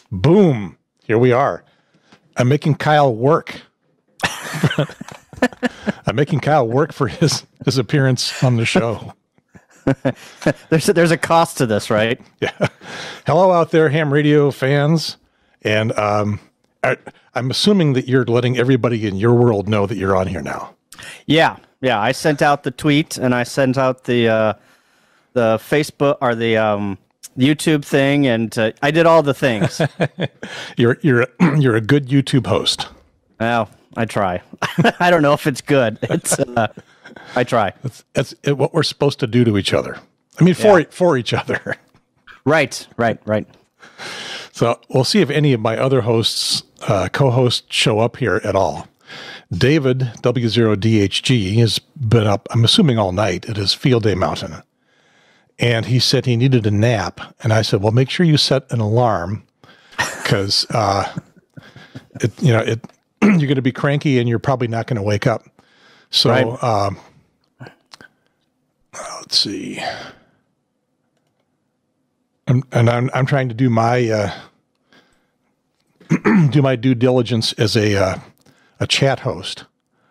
Boom. Here we are. I'm making Kyle work. I'm making Kyle work for his appearance on the show. There's a cost to this, right? Yeah. Hello out there, ham radio fans. And I'm assuming that you're letting everybody in your world know that you're on here now. Yeah. I sent out the tweet and I sent out the Facebook or the YouTube thing, and I did all the things. You're a good YouTube host. Well, I try. I don't know if it's good. It's I try. That's what we're supposed to do to each other. I mean, for each other. Right. So we'll see if any of my other hosts, co-hosts, show up here at all. David W0DHG has been up, I'm assuming all night, at his Field Day Mountain. And he said he needed a nap. And I said, well, make sure you set an alarm because, you're going to be cranky and you're probably not going to wake up. So, right. Let's see. I'm trying to do my, do my due diligence as a chat host.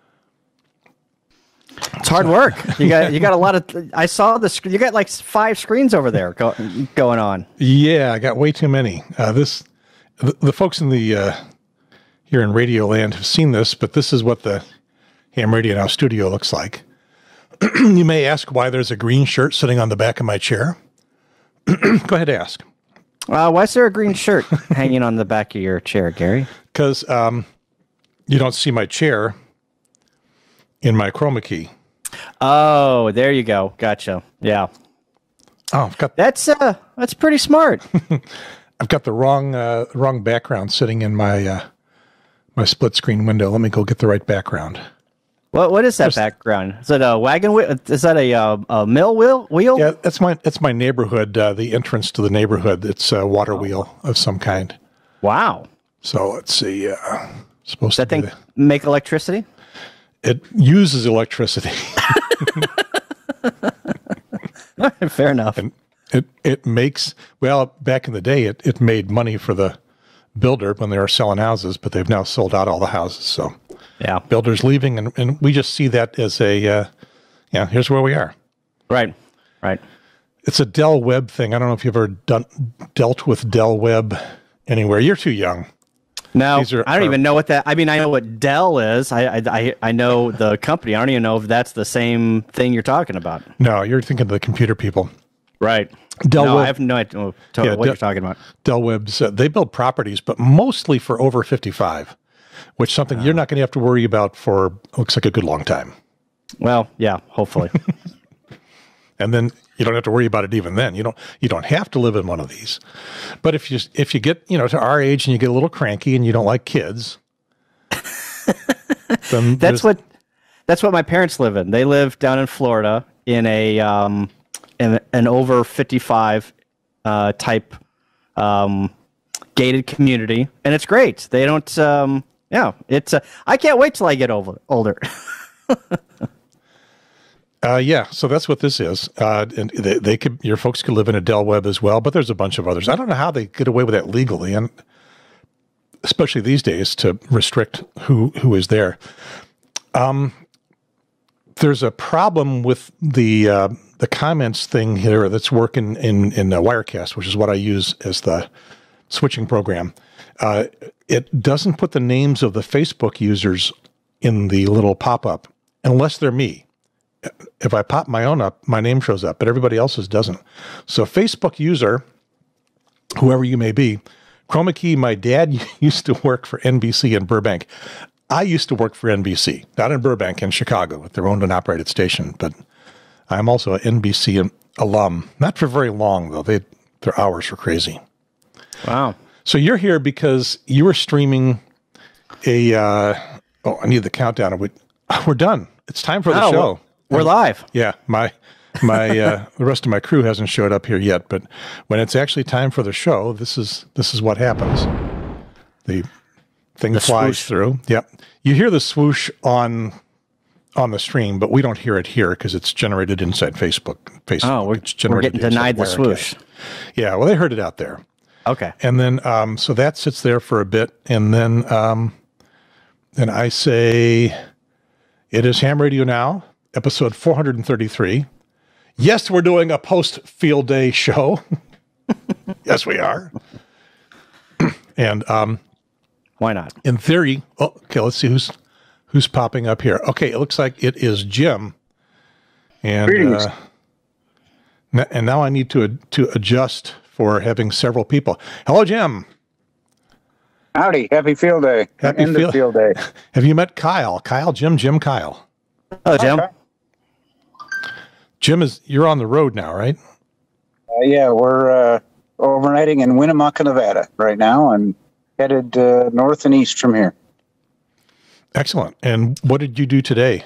It's hard work. You got a lot of. I saw the. You got like 5 screens over there going on. Yeah, I got way too many. The folks in the here in Radio Land have seen this, but this is what the Ham Radio Now studio looks like. You may ask why there's a green shirt sitting on the back of my chair. Go ahead, ask. Why is there a green shirt hanging on the back of your chair, Gary? Because you don't see my chair in my chroma key. Oh, there you go. Gotcha. Yeah. Oh, that's pretty smart. I've got the wrong background sitting in my my split screen window. Let me go get the right background. What is that background? Is it a wagon wheel? Is that a mill wheel? Yeah, that's my neighborhood. The entrance to the neighborhood. It's a water wheel of some kind. Wow. So let's see. Supposed Does that thing make electricity? It uses electricity. Fair enough. And it makes, well, back in the day, it made money for the builder when they were selling houses, but they've now sold out all the houses. So yeah, builders leaving, and we just see that as a, here's where we are. Right. It's a Dell Web thing. I don't know if you've ever dealt with Dell Web anywhere. You're too young. No, I don't even know what that. I mean, I know what Dell is. I know the company. I don't even know if that's the same thing you're talking about. No, you're thinking of the computer people. Right. Dell Web, I have no idea what you're talking about. Dell Web's, they build properties, but mostly for over 55, which is something you're not going to have to worry about for, looks like a good long time. Well, yeah, hopefully. And then you don't have to worry about it even then. You don't have to live in one of these. But if you get, to our age and you get a little cranky and you don't like kids, then that's what my parents live in. They live down in Florida in an over 55 type gated community, and it's great. They don't it's I can't wait till I get older. So that's what this is. And your folks could live in a Dell Web as well, but there's a bunch of others. I don't know how they get away with that legally, and especially these days to restrict who is there. There's a problem with the comments thing here that's working in Wirecast, which is what I use as the switching program. It doesn't put the names of the Facebook users in the little pop-up unless they're me. If I pop my own up, my name shows up, but everybody else's doesn't. So Facebook user, whoever you may be, chroma key, my dad used to work for NBC in Burbank. I used to work for NBC, not in Burbank, in Chicago, with their owned and operated station, but I'm also an NBC alum. Not for very long, though. Their hours were crazy. Wow. So you're here because you were streaming I need the countdown. We're done. It's time for the show. We're live. Yeah, my the rest of my crew hasn't showed up here yet, but when it's actually time for the show, this is what happens. The thing flies through. Yep. You hear the swoosh on the stream, but we don't hear it here because it's generated inside Facebook. We're getting denied the swoosh. Yeah, well, they heard it out there. Okay. And then, so that sits there for a bit. And then I say, it is Ham Radio Now, episode 433. Yes, we're doing a post-field day show. Yes, we are. And why not? in theory, okay, let's see who's popping up here. Okay, it looks like it is Jim. And and now I need to adjust for having several people. Hello, Jim. Howdy. Happy field day. Happy field day. Have you met Kyle? Kyle, Jim, Kyle. Hello, Jim. Okay. Jim, you're on the road now, right? Yeah, we're overnighting in Winnemucca, Nevada right now, and headed north and east from here. Excellent. And what did you do today?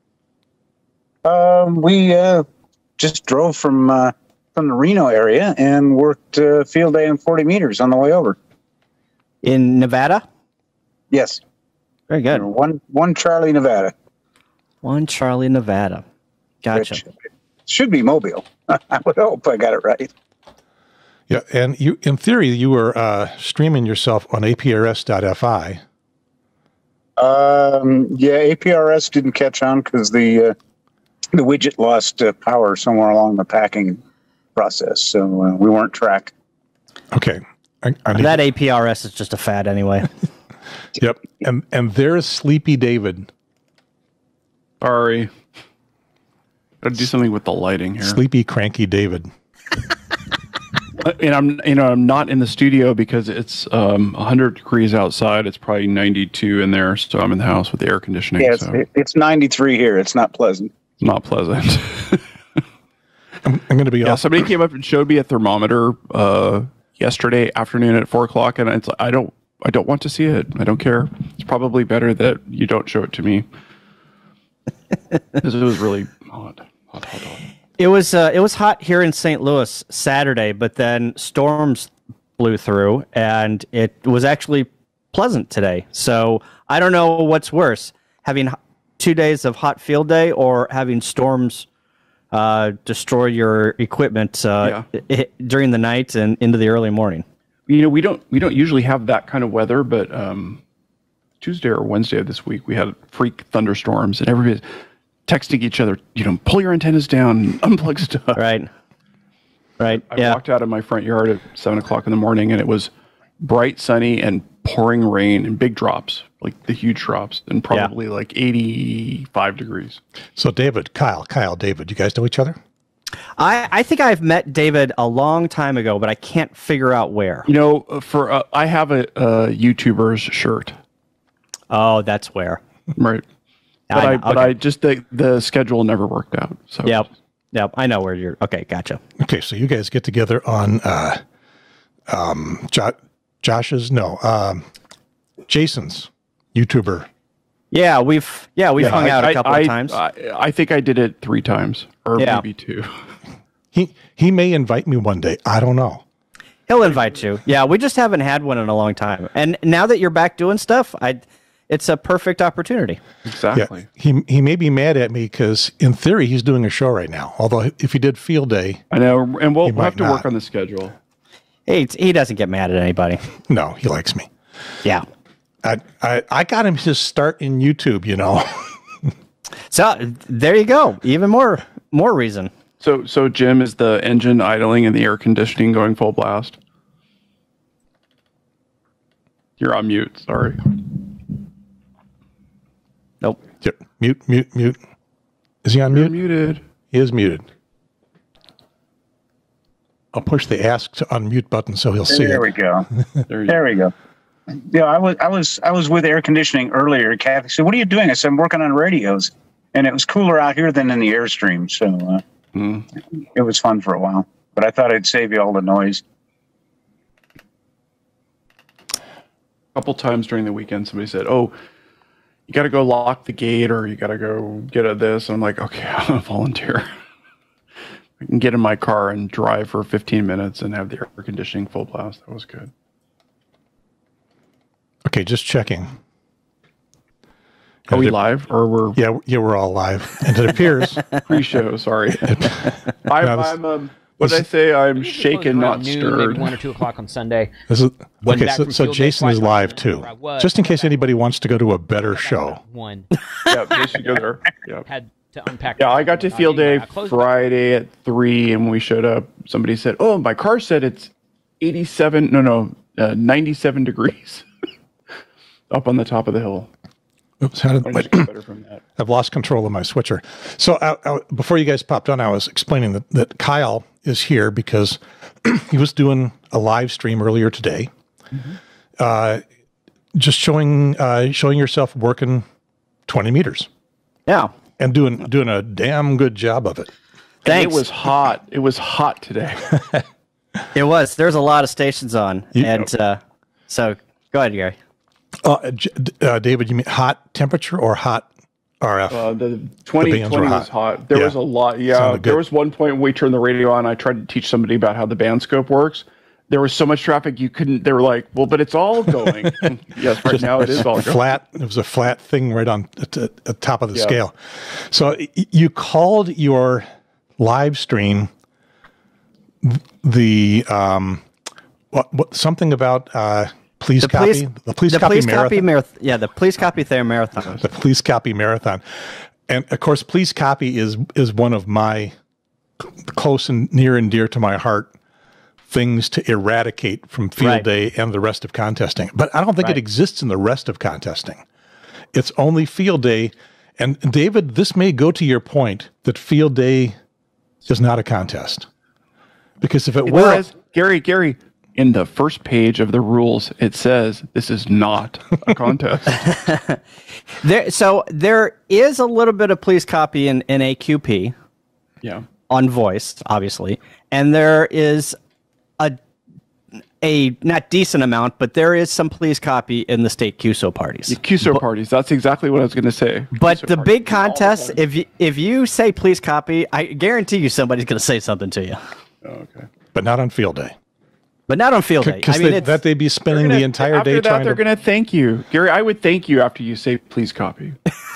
We just drove from the Reno area and worked field day in 40 meters on the way over. In Nevada? Yes. Very good. One Charlie, Nevada. One Charlie, Nevada. Gotcha. Which should be Mobile. I would hope I got it right. Yeah, and you, in theory, you were streaming yourself on aprs.fi. Yeah, APRS didn't catch on because the widget lost power somewhere along the packing process, so we weren't tracked. Okay. That APRS is just a fad anyway. Yep. And there's Sleepy David. Sorry. Gotta do something with the lighting here. Sleepy, cranky David. And I'm not in the studio because it's 100 degrees outside. It's probably 92 in there, so I'm in the house with the air conditioning. Yeah, so it's 93 here. It's not pleasant. it's not pleasant. I'm going to be off. Somebody came up and showed me a thermometer yesterday afternoon at 4:00, and it's I don't want to see it. I don't care. It's probably better that you don't show it to me. Because it was really hot. It was hot here in St. Louis Saturday, but then storms blew through, and it was actually pleasant today. So I don't know what's worse, having 2 days of hot field day or having storms destroy your equipment during the night and into the early morning. You know, we don't usually have that kind of weather, but Tuesday or Wednesday of this week we had freak thunderstorms, and everybody's texting each other, pull your antennas down, unplug stuff. Right. I walked out of my front yard at 7:00 in the morning, and it was bright, sunny, and pouring rain and big drops, like the huge drops, and probably like 85 degrees. So Kyle, David, you guys know each other? I think I've met David a long time ago, but I can't figure out where. I have a YouTuber's shirt. Oh, that's where. Right. I just the schedule never worked out. So Yep. I know where you're. Okay, gotcha. Okay, so you guys get together on Jason's YouTuber. Yeah, we've hung out a couple of times. I think I did it 3 times, or maybe 2. He may invite me one day. I don't know. He'll invite you. Yeah, we just haven't had one in a long time. And now that you're back doing stuff, it's a perfect opportunity. Exactly. Yeah, he may be mad at me because in theory he's doing a show right now. Although if he did field day, I know, and we'll have to work on the schedule. He doesn't get mad at anybody. No, he likes me. Yeah. I got him his start in YouTube, So there you go. Even more reason. So Jim, is the engine idling and the air conditioning going full blast? You're on mute. Sorry. Nope. Yep. Mute. Is he on mute? Muted. He is muted. I'll push the ask to unmute button so he'll see it. There we go. There we go. Yeah, I was with air conditioning earlier. Kathy said, "What are you doing?" I said, "I'm working on radios," and it was cooler out here than in the Airstream, so it was fun for a while. But I thought I'd save you all the noise. A couple times during the weekend, somebody said, "Oh, you got to go lock the gate, or you got to go get at this." And I'm like, "Okay, I'm gonna volunteer. I can get in my car and drive for 15 minutes and have the air conditioning full blast." That was good. Okay, just checking. Are we live, or we're Yeah, we're all live, and it appears pre-show? Sorry, I'm What did I say? I'm Usually shaken, close not around noon, stirred. Maybe 1 or 2 o'clock on Sunday. This is, Went okay, back from so field day Jason is twice, live I too. remember I was. Just in case anybody wants to go to a better show. One Yeah, they should go there. Yeah. had to unpack. Yeah, I got to field day Anyway, I closed it. Friday at 3, and when we showed up, somebody said, "Oh, my car said it's 97 degrees up on the top of the hill." Oops, how I did, just got better from that. I've lost control of my switcher. So before you guys popped on, I was explaining that Kyle is here because he was doing a live stream earlier today, just showing yourself working 20 meters Yeah. and doing a damn good job of it. Thanks. It was hot. It was hot today. It was. There's a lot of stations on, and so go ahead, Gary. David, you mean hot temperature or hot RF? The 2020 was hot. There was a lot. Yeah, there was one point when we turned the radio on. I tried to teach somebody about how the band scope works. There was so much traffic you couldn't. They were like, "Well, but it's all going." Yes, right now it is all going. Flat. It was a flat thing right on at the top of the scale. So you called your live stream the something about please copy marathon. The Please Copy There marathon. The Please Copy marathon, and of course, Please Copy is one of my close and near and dear to my heart things to eradicate from field day and the rest of contesting. But I don't think it exists in the rest of contesting. It's only field day. And David, this may go to your point that field day is not a contest. Because if it were... Gary, in the first page of the rules, it says this is not a contest. There is a little bit of Please Copy in AQP. Yeah. On voice, obviously. And there is a not decent amount, but there is some Please Copy in the state QSO parties. The QSO parties. That's exactly what I was going to say. But the big contest, if you say Please Copy, I guarantee you somebody's going to say something to you. Oh, okay. But not on field day. But not on field day. Because they'd be spending the entire day trying they're going to thank you. Gary, I would thank you after you say, "Please copy."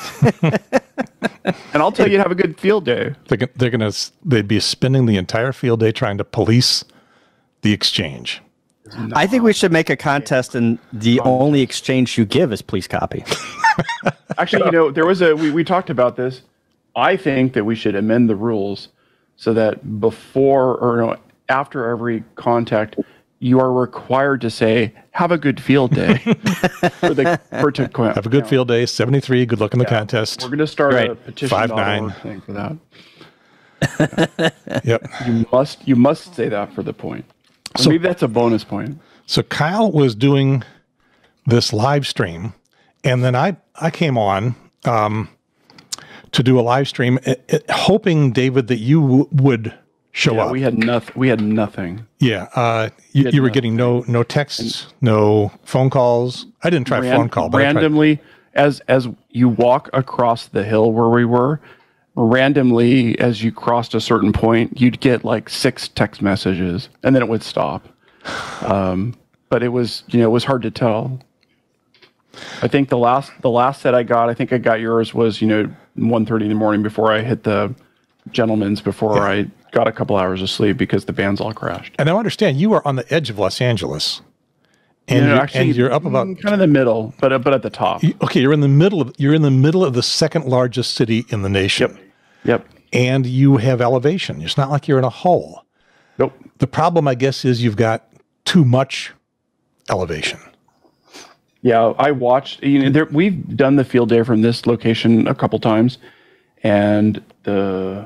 And I'll tell you to have a good field day. They'd be spending the entire field day trying to police the exchange. I think we should make a contest, and the only exchange you give is Please Copy. Actually, there was we talked about this. I think that we should amend the rules so that before or after every contact, you are required to say, "Have a good field day." Have a good field day. 73. Good luck in the contest. We're going to start a petition 5-9 thing for that. Yep. You must say that for the point. So maybe that's a bonus point. So Kyle was doing this live stream, and then I came on to do a live stream, hoping, David, that you would show up. We had nothing. Yeah, you were getting no texts, no phone calls. I didn't try phone call, but randomly, as you walk across the hill where we were, randomly as you crossed a certain point, you'd get like 6 text messages, and then it would stop. But it was it was hard to tell. I think the last set I got yours was 1:30 in the morning before I hit the gentleman's before I got a couple hours of sleep because the bands all crashed. And I understand you are on the edge of Los Angeles, and you're up about kind of the middle, but at the top. Okay, you're in the middle of the second largest city in the nation. Yep. And you have elevation. It's not like you're in a hole. Nope. The problem, I guess, is you've got too much elevation. Yeah, I watched. We've done the field day from this location a couple times, and the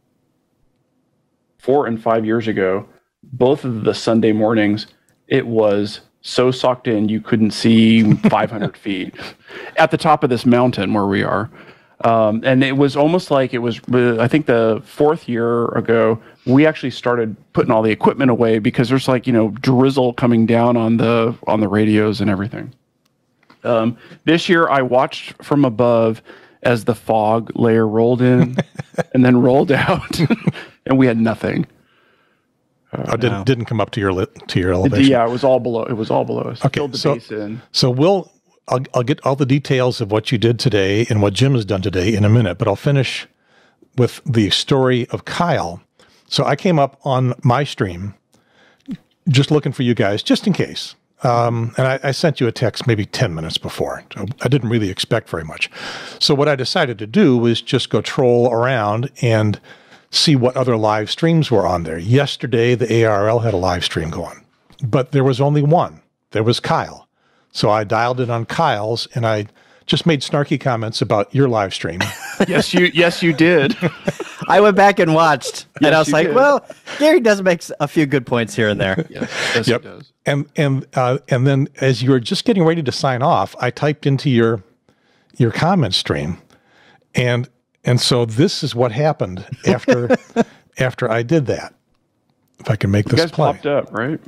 4 and 5 years ago, both of the Sunday mornings, it was so socked in you couldn't see 500 feet at the top of this mountain where we are. And it was almost like it was, I think the 4th year ago, we actually started putting all the equipment away because there's drizzle coming down on the radios and everything. This year I watched from above as the fog layer rolled in and then rolled out and we had nothing. Didn't come up to your elevation. Yeah, it was all below us. Okay, Filled the base in. So I'll get all the details of what you did today and what Jim has done today in a minute, but I'll finish with the story of Kyle So I came up on my stream just looking for you guys, just in case. And I sent you a text maybe 10 minutes before. So I didn't really expect very much. So what I decided to do was just go troll around and see what other live streams were on there. Yesterday, the ARL had a live stream going, but there was only one. There was Kyle. So I dialed in on Kyle's, and I just made snarky comments about your live stream. Yes, you did. I went back and watched, and I was like, did. well, Gary does make a few good points here and there. Yes, Yep. he does. And then as you were just getting ready to sign off, I typed into your comment stream, and so this is what happened after I did that. If I can make You this guys play. popped up, right?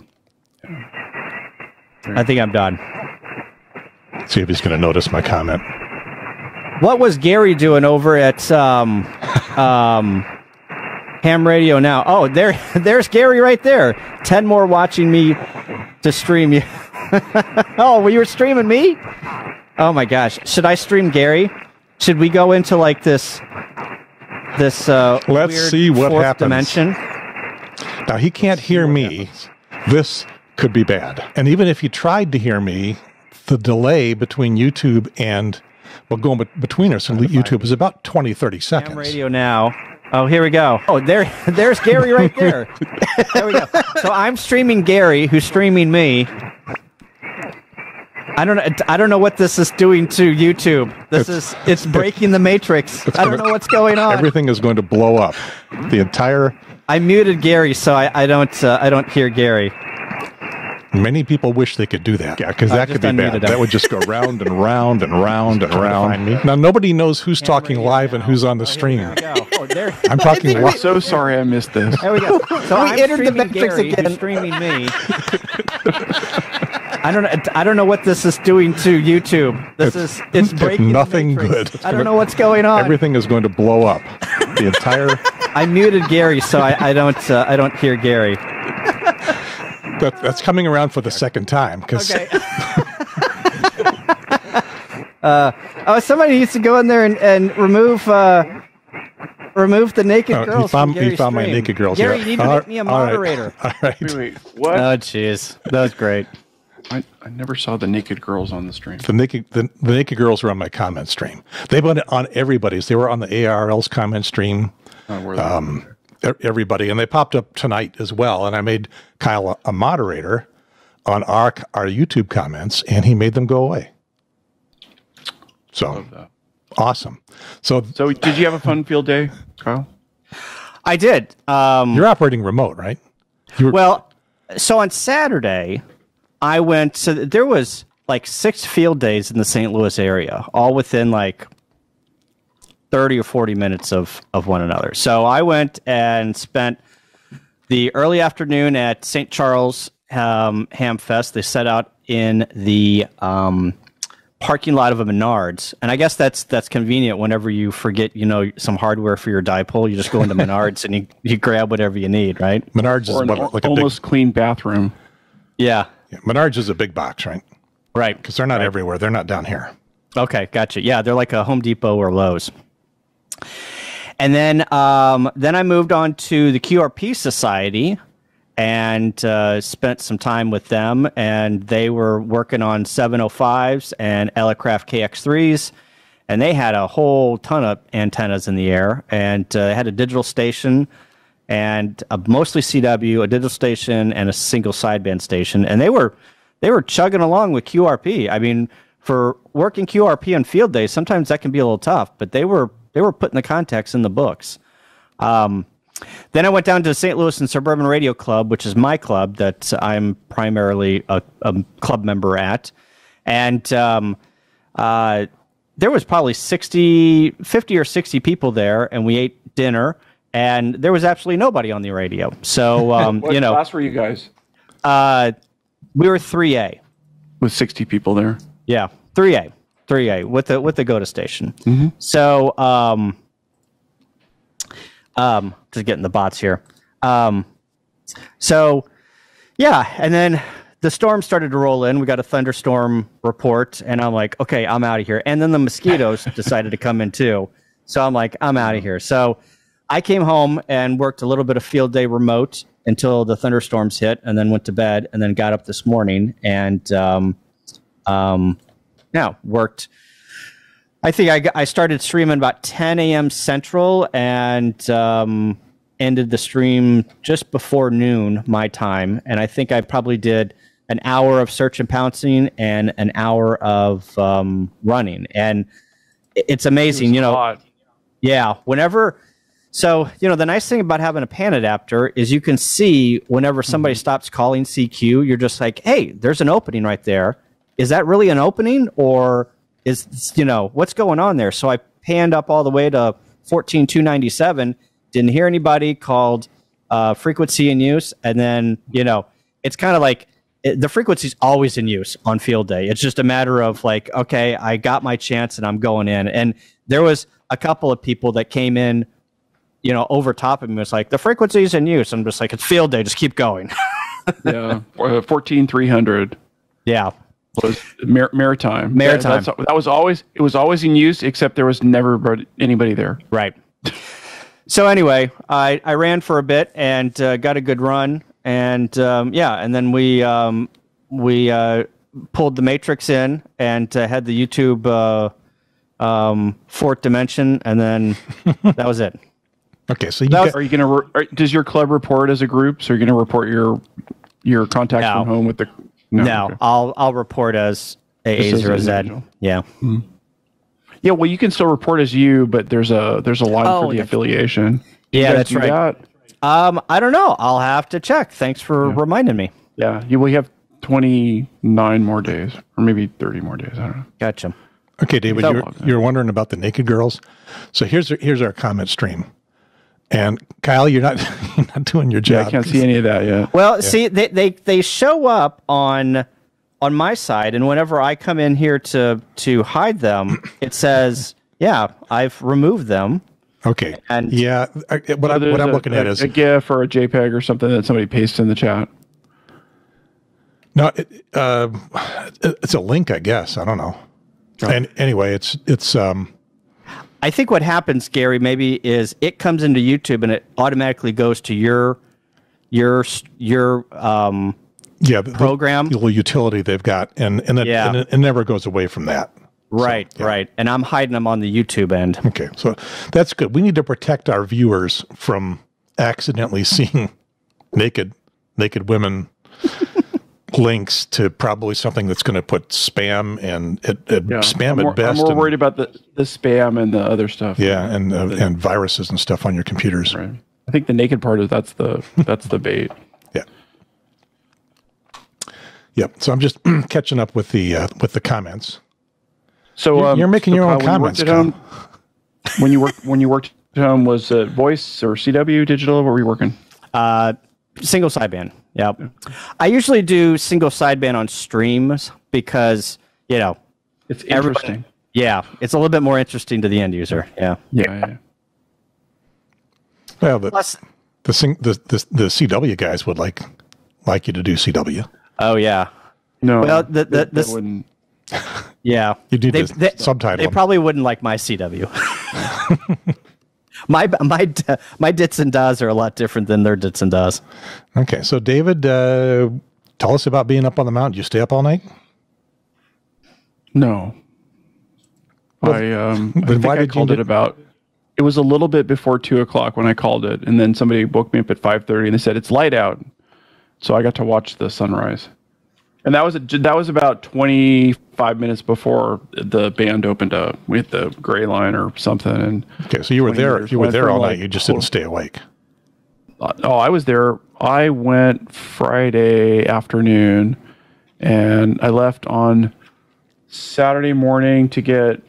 I think I'm done. See if he's going to notice my comment. What was Gary doing over at Ham Radio Now? Oh, there's Gary right there. 10 more watching me to stream you. Oh, well, you were streaming me? Oh my gosh. Should I stream Gary? Should we go into like this Let's weird see what fourth happens. dimension? Now, he can't hear me. This could be bad. And even if he tried to hear me, the delay between YouTube and, well, going between us and YouTube is about 20, 30 seconds. Ham Radio Now. Oh, here we go. Oh, there's Gary right there. There we go. So I'm streaming Gary, who's streaming me. I don't know what this is doing to YouTube. It's breaking the matrix. I don't know what's going on. Everything is going to blow up. The entire... I muted Gary, so I don't hear Gary. Many people wish they could do that. Yeah, because that could be bad. unmuted him. That would just go round and round and round and round. Now, nobody knows who's talking live and who's on the stream. Oh, there. I'm talking live. So sorry I missed this. There we go. So I'm entered the streaming matrix Gary, again. who's streaming me. I don't know what this is doing to YouTube. It's breaking nothing the matrix. good. I don't know what's going on. Everything is going to blow up. The entire... I muted Gary, so I don't hear Gary. That's coming around for the second time. Okay. Somebody needs to go in there and remove the naked girls. He found my naked girls. Gary, yeah. you need to make me a moderator. All right. Wait, what? Oh, jeez, that was great. I never saw the naked girls on the stream. The naked girls were on my comment stream. They've been on everybody's. They were on the ARL's comment stream. Were they? Everybody, and they popped up tonight as well. And I made Kyle a moderator on our YouTube comments, and he made them go away. So Love that. awesome. So did you have a fun field day, Kyle? I did. you're operating remote, right? Well, so on Saturday, I went. So there was like 6 field days in the St. Louis area, all within like 30 or 40 minutes of one another. So I went and spent the early afternoon at St. Charles Ham Fest. They set out in the parking lot of a Menards. And I guess that's convenient whenever you forget, some hardware for your dipole. You just go into Menards and you grab whatever you need, right? Menards is Or an like a almost clean bathroom. Yeah. Menards is a big box, right? Right. Because they're not everywhere. They're not down here. Okay, gotcha. Yeah, they're like a Home Depot or Lowe's. And then I moved on to the QRP Society and spent some time with them. And they were working on 705s and Elecraft KX3s. And they had a whole ton of antennas in the air and had a digital station and mostly CW, a digital station, and a single sideband station. And they were chugging along with QRP. I mean, for working QRP on field days, sometimes that can be a little tough, but they were putting the contacts in the books. Then I went down to the St. Louis and Suburban Radio Club, which is my club that I'm primarily a club member at. And there was probably 50 or 60 people there, and we ate dinner, and there was absolutely nobody on the radio. So, What class were you guys? we were 3A. With 60 people there. Yeah, 3A with the GOTA station. Mm-hmm. So, just getting the bots here. So, yeah, and then the storm started to roll in. We got a thunderstorm report, and I'm like, okay, I'm out of here. And then the mosquitoes decided to come in too. So I'm like, I'm out of here. So I came home and worked a little bit of field day remote until the thunderstorms hit, and then went to bed, and then got up this morning and worked. I think I started streaming about 10 a.m. Central and ended the stream just before noon my time. And I think I probably did an hour of search and pouncing and an hour of running. And it's amazing, Yeah, whenever. So, the nice thing about having a pan adapter is you can see whenever somebody stops calling CQ, you're just like, hey, there's an opening right there. Is that really an opening, or is, what's going on there? So I panned up all the way to 14,297, didn't hear anybody, called frequency in use. And then, it's kind of like the frequency's always in use on field day. It's just a matter of like, okay, I got my chance and I'm going in. And there was a couple of people that came in, over top of me. It's like, the frequency's in use. I'm just like, it's field day, just keep going. Yeah, 14,300. Yeah. Was maritime. That was always in use, except there was never anybody there. Right. So anyway, I ran for a bit and got a good run, and and then we pulled the matrix in and had the YouTube fourth dimension, and then that was it. Okay, so are you going to? Does your club report as a group? So you're going to report your contacts from home with the. No, okay. I'll report as AA0Z. Yeah. Mm-hmm. Yeah, well, you can still report as you, but there's a line for the affiliation. Yeah, that's right. That? I don't know. I'll have to check. Thanks for reminding me. Yeah, we have 29 more days, or maybe 30 more days. I don't know. Gotcha. Okay, David, you're wondering about the naked girls. So here's our comment stream. And Kyle, you're not doing your job. Yeah, I can't see any of that yet. Well, see, they show up on my side, and whenever I come in here to hide them, it says, "Yeah, I've removed them." Okay. And what I'm looking at is a GIF or a JPEG or something that somebody pastes in the chat. No, it's a link, I guess. I don't know. Oh. And anyway, it's. I think what happens, Gary, maybe is it comes into YouTube and it automatically goes to your program, the little utility they've got, and it never goes away from that. Right, so, right. And I'm hiding them on the YouTube end. Okay, so that's good. We need to protect our viewers from accidentally seeing naked women links to probably something that's going to put spam and spam at best. I'm more worried about the spam and the other stuff. Yeah, and viruses and stuff on your computers. Right. I think the naked part is that's the bait. Yeah. Yep. So I'm just catching up with the comments. So you're making your own comments. When you worked at home, was it voice or CW digital? What were you working? Single sideband. Yep. I usually do single sideband on streams because, it's interesting. It's a little bit more interesting to the end user. Yeah. Yeah. Well, the CW guys would like you to do CW. Oh yeah. No. Well, this wouldn't. Yeah. You do the subtitle. They probably wouldn't like my CW. My dits and das are a lot different than their dits and das. Okay, so David, tell us about being up on the mountain. Did you stay up all night? No. Well, I think I called it about. It was a little bit before 2:00 when I called it, and then somebody woke me up at 5:30 and they said it's light out, so I got to watch the sunrise. And that was about 25 minutes before the band opened up with the gray line or something. And okay, so you were there. You were there all night. You just didn't stay awake. I was there. I went Friday afternoon, and I left on Saturday morning to get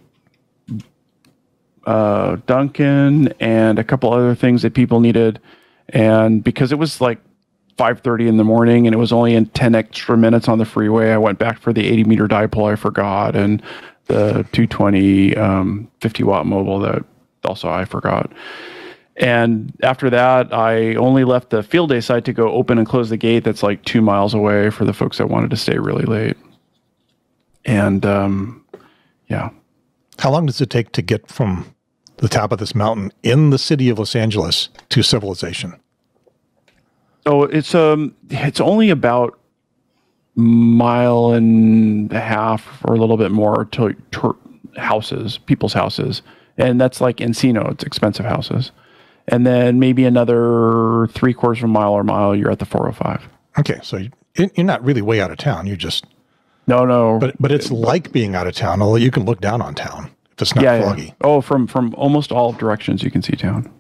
Duncan and a couple other things that people needed, and because it was like 5:30 in the morning and it was only in 10 extra minutes on the freeway, I went back for the 80-meter dipole I forgot, and the 220 50-watt mobile that also I forgot. And after that, I only left the field day site to go open and close the gate that's like 2 miles away for the folks that wanted to stay really late. And How long does it take to get from the top of this mountain in the city of Los Angeles to civilization? So it's only about mile and a half or a little bit more to houses, people's houses, and that's like Encino. It's expensive houses, and then maybe another 3/4 of a mile or mile, you're at the 405. Okay, so you're not really way out of town. You're just no, but it's like being out of town, although you can look down on town if it's not foggy. Yeah. Oh, from almost all directions you can see town.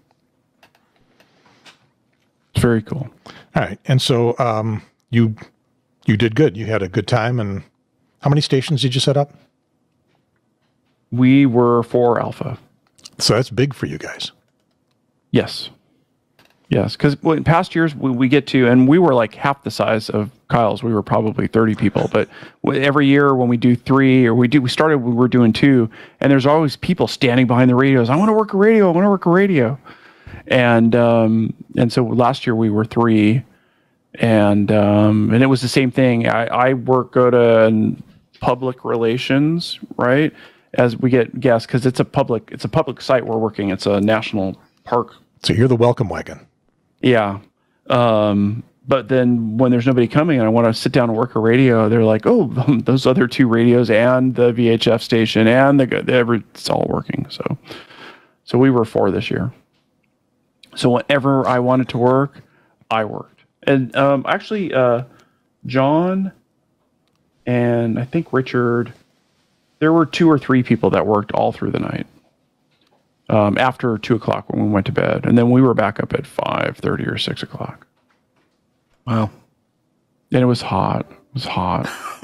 It's very cool. All right, and so you did good. You had a good time, and how many stations did you set up? We were 4 Alpha. So that's big for you guys. Yes, because in past years we get to, and we were like half the size of Kyle's. We were probably 30 people, but every year when we do 3 or we were doing 2, and there's always people standing behind the radios. I want to work a radio. I want to work a radio. And so last year we were 3, and it was the same thing. I go to public relations, right? As we get guests, because it's a public site we're working. It's a national park. So you're the welcome wagon. Yeah. But then when there's nobody coming and I want to sit down and work a radio, they're like, oh, those other 2 radios and the VHF station and it's all working. So we were 4 this year. So whenever I wanted to work, I worked. And actually, John and I think Richard, there were 2 or 3 people that worked all through the night. After 2 o'clock when we went to bed, and then we were back up at 5:30 or 6 o'clock. Wow! And it was hot. It was hot,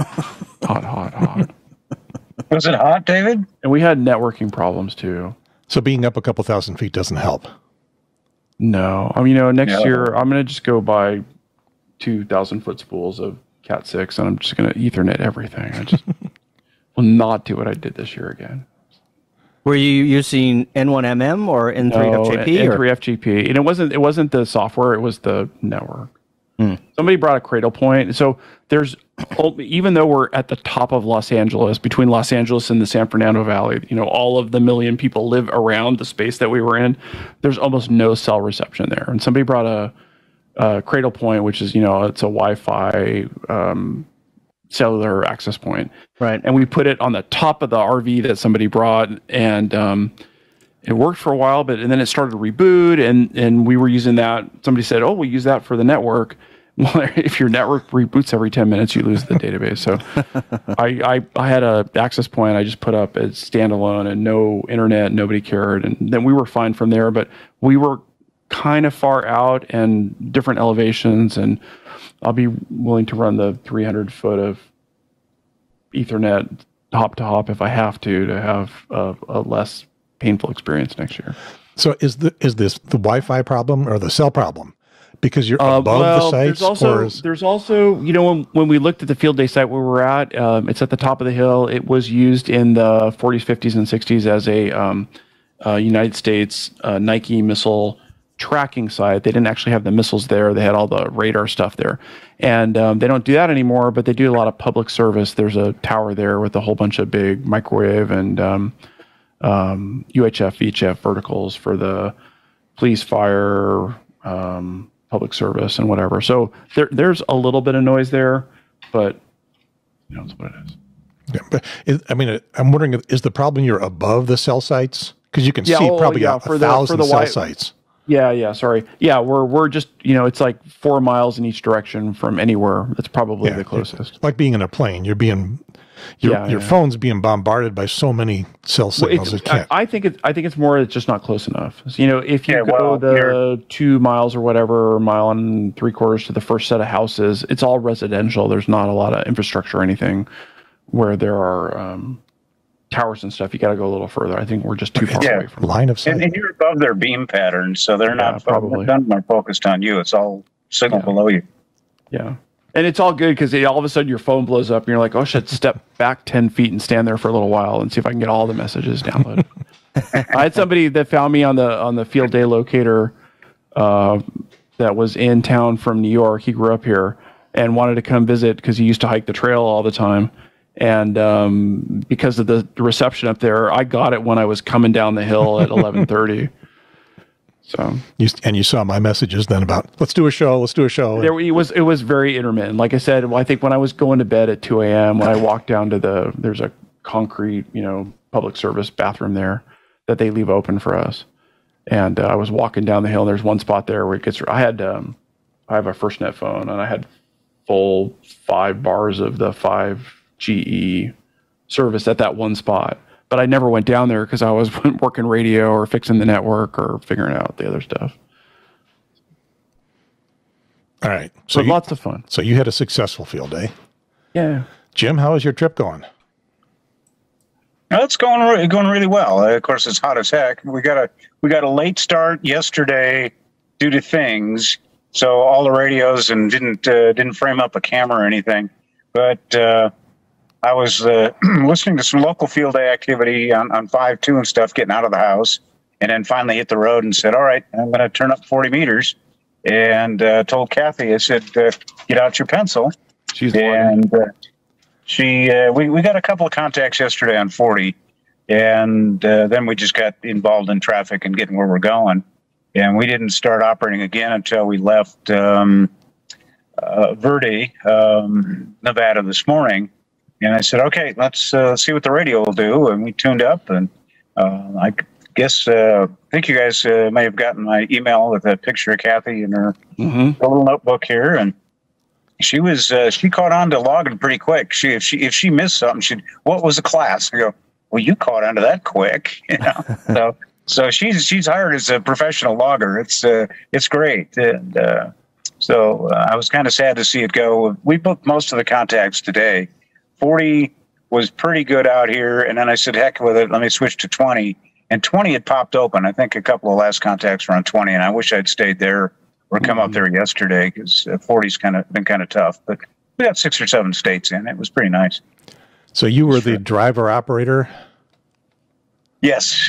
hot. Was it hot, David? And we had networking problems too. So being up a couple thousand feet doesn't help. No, next year I'm gonna just go buy 2,000-foot spools of Cat 6, and I'm just gonna Ethernet everything. I just will not do what I did this year again. Were you using N1MM or N3FJP? No, N3FGP. And it wasn't the software, it was the network. Somebody brought a cradle point. So there's, even though we're at the top of Los Angeles, between Los Angeles and the San Fernando Valley, all of the million people live around the space that we were in, there's almost no cell reception there. And somebody brought a cradle point, which is, it's a Wi-Fi cellular access point. Right. And we put it on the top of the RV that somebody brought, and it worked for a while, and then it started to reboot, and we were using that. Somebody said, oh, we use that for the network. Well, if your network reboots every 10 minutes, you lose the database. So I had a access point I just put up as standalone and no internet, nobody cared. And then we were fine from there, but we were kind of far out and different elevations, and I'll be willing to run the 300 foot of Ethernet hop to hop if I have to have a less painful experience next year. So is this the Wi-Fi problem or the cell problem? Because you're above the sites? There's also, when we looked at the field day site where we're at, it's at the top of the hill. It was used in the 40s, 50s, and 60s as a United States Nike missile tracking site. They didn't actually have the missiles there. They had all the radar stuff there. And they don't do that anymore, but they do a lot of public service. There's a tower there with a whole bunch of big microwave and UHF, VHF verticals for the police, fire, public service, and whatever. So there's a little bit of noise there, but it's what it is. Yeah, but I'm wondering, is the problem you're above the cell sites? Because you can see probably 1,000 cell sites. Yeah, sorry. Yeah, we're just, it's like 4 miles in each direction from anywhere. That's probably the closest. Like being in a plane, your phone's being bombarded by so many cell signals. I think it's more, it's just not close enough. So, if you go the 2 miles or whatever, 1.75 miles to the first set of houses, it's all residential. There's not a lot of infrastructure or anything where there are towers and stuff. You got to go a little further. I think we're just too far away from line of sight. And you're above their beam pattern, so they're not probably more focused on you. It's all signal below you. Yeah. And it's all good because all of a sudden your phone blows up and you're like, oh, shit, step back 10 feet and stand there for a little while and see if I can get all the messages downloaded. I had somebody that found me on the field day locator that was in town from New York. He grew up here and wanted to come visit because he used to hike the trail all the time. And because of the reception up there, I got it when I was coming down the hill at 11:30. So you saw my messages then about let's do a show. It was very intermittent. Like I said, I think when I was going to bed at 2 a.m., when I walked down to there's a concrete, public service bathroom there that they leave open for us. And I was walking down the hill, and there's one spot there where it gets, I have a FirstNet phone, and I had full 5 bars of the 5GE service at that one spot. But I never went down there because I was working radio or fixing the network or figuring out the other stuff. All right. So lots of fun. So you had a successful field day. Yeah. Jim, how is your trip going? No, it's going really well. Of course, it's hot as heck. We got a late start yesterday due to things, so all the radios and didn't frame up a camera or anything. But I was listening to some local field day activity on 5.2 and stuff, getting out of the house, and then finally hit the road and said, "All right, I'm going to turn up 40 meters." And told Kathy, I said, "Get out your pencil." She's and we got a couple of contacts yesterday on 40, and then we just got involved in traffic and getting where we're going. And we didn't start operating again until we left Verde, Nevada this morning. And I said, "Okay, let's see what the radio will do." And we tuned up, and I think you guys may have gotten my email with a picture of Kathy in her little notebook here, and she caught on to logging pretty quick. If she missed something, what was the class? I go, "Well, you caught on to that quick," So she's hired as a professional logger. It's great, and so I was kind of sad to see it go. We booked most of the contacts today. 40 was pretty good out here, and then I said, "Heck with it, let me switch to 20." And 20 had popped open. I think a couple of last contacts were on 20, and I wish I'd stayed there or come up there yesterday because 40's been kind of tough. But we got 6 or 7 states in. It was pretty nice. So you were the driver operator? Yes.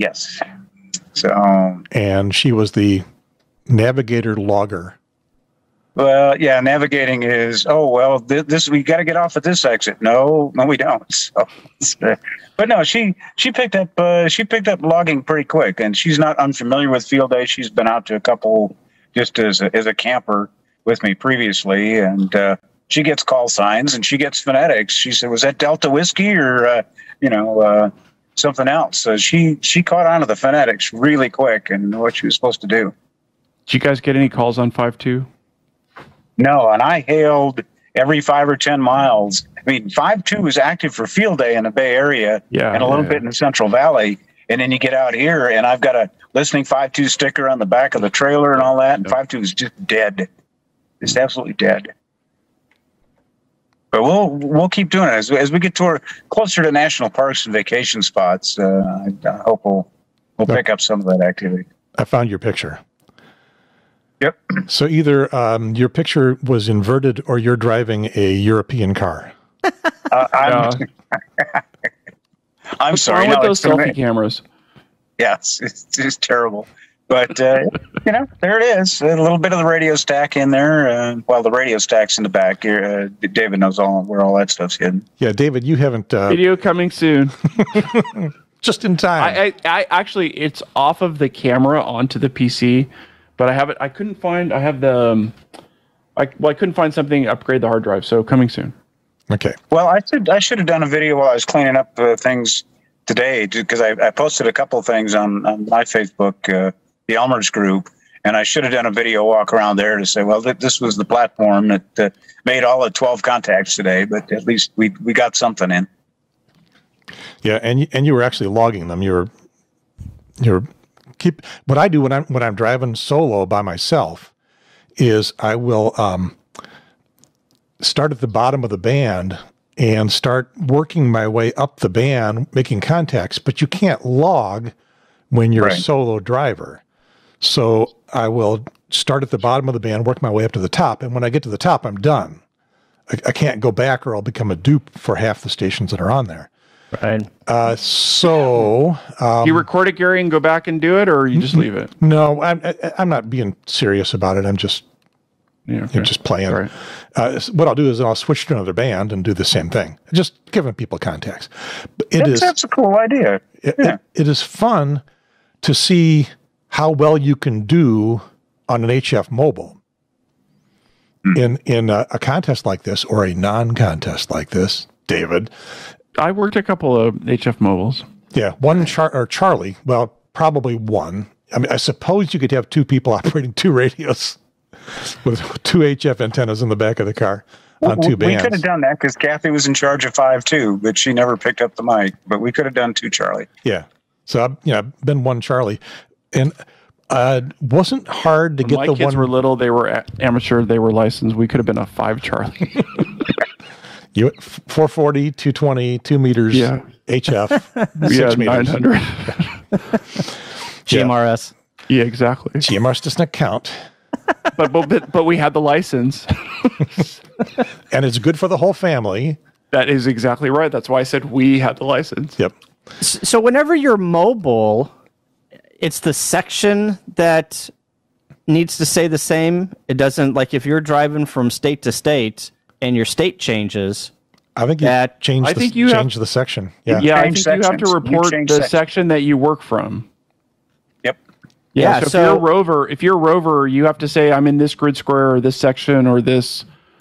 So, and she was the navigator logger. Well, yeah, navigating is, this we got to get off at this exit. No, we don't. So, but no, she picked up logging pretty quick, and she's not unfamiliar with field day. She's been out to a couple just as a camper with me previously, and she gets call signs and she gets phonetics. She said, "Was that Delta Whiskey or something else?" So she caught on to the phonetics really quick and what she was supposed to do. Did you guys get any calls on 5.2? No, and I hailed every 5 or 10 miles. I mean, 5.2 is active for field day in the Bay Area and a little bit in the Central Valley. And then you get out here, and I've got a listening 5.2 sticker on the back of the trailer and all that, and 5.2 is just dead. It's absolutely dead. But we'll keep doing it as we get closer to national parks and vacation spots. I hope we'll pick up some of that activity. I found your picture. Yep. So either your picture was inverted or you're driving a European car. I'm sorry. What's wrong with those selfie cameras? Yes, it's terrible. But, there it is. A little bit of the radio stack in there. The radio stack's in the back here. David knows where all that stuff's hidden. Yeah, David, you haven't... Video coming soon. Just in time. I actually, it's off of the camera onto the PC, but I have it. I couldn't find... I have the... I couldn't find something to upgrade the hard drive, so coming soon. Okay. Well, I should have done a video while I was cleaning up things today, because I posted a couple of things on my Facebook, the Elmer's group, and I should have done a video walk around there to say, well, this was the platform that made all the 12 contacts today, but at least we got something in. Yeah, and you were actually logging them. You're what I do when I'm driving solo by myself is I will start at the bottom of the band and start working my way up the band, making contacts, but you can't log when you're a solo driver. So I will start at the bottom of the band, work my way up to the top, and when I get to the top, I'm done. I can't go back or I'll become a dupe for half the stations that are on there. Right. So do you record it, Gary, and go back and do it, or you just leave it? No, I'm not being serious about it. I'm just Yeah, okay. You're just playing. Right. What I'll do is I'll switch to another band and do the same thing, just giving people context. But That's a cool idea. It is fun to see how well you can do on an HF mobile in a contest like this or a non-contest like this, David. I worked a couple of HF mobiles. Yeah, Charlie. Well, probably one. I mean, I suppose you could have two people operating two radios with two HF antennas in the back of the car on two bands. We could have done that because Kathy was in charge of 5 too, but she never picked up the mic. But we could have done 2 Charlie. Yeah. So I've been one Charlie, and wasn't hard to get My the kids one. were little. They were amateur. They were licensed. We could have been a 5 Charlie. You 440, 220, 2 meters. Yeah. HF. Yeah, 6 meters. 900. GMRS. Yeah, exactly. GMRS doesn't count, But we had the license. and it's good for the whole family. That is exactly right. That's why I said we had the license. Yep. So whenever you're mobile, it's the section that needs to stay the same. It doesn't, like if you're driving from state to state and your state changes. I think you change the section. Yeah. Yeah, I think Change you have to sections. report the section that you work from. Yep. Yeah, So if you're a rover, you have to say I'm in this grid square or this section or this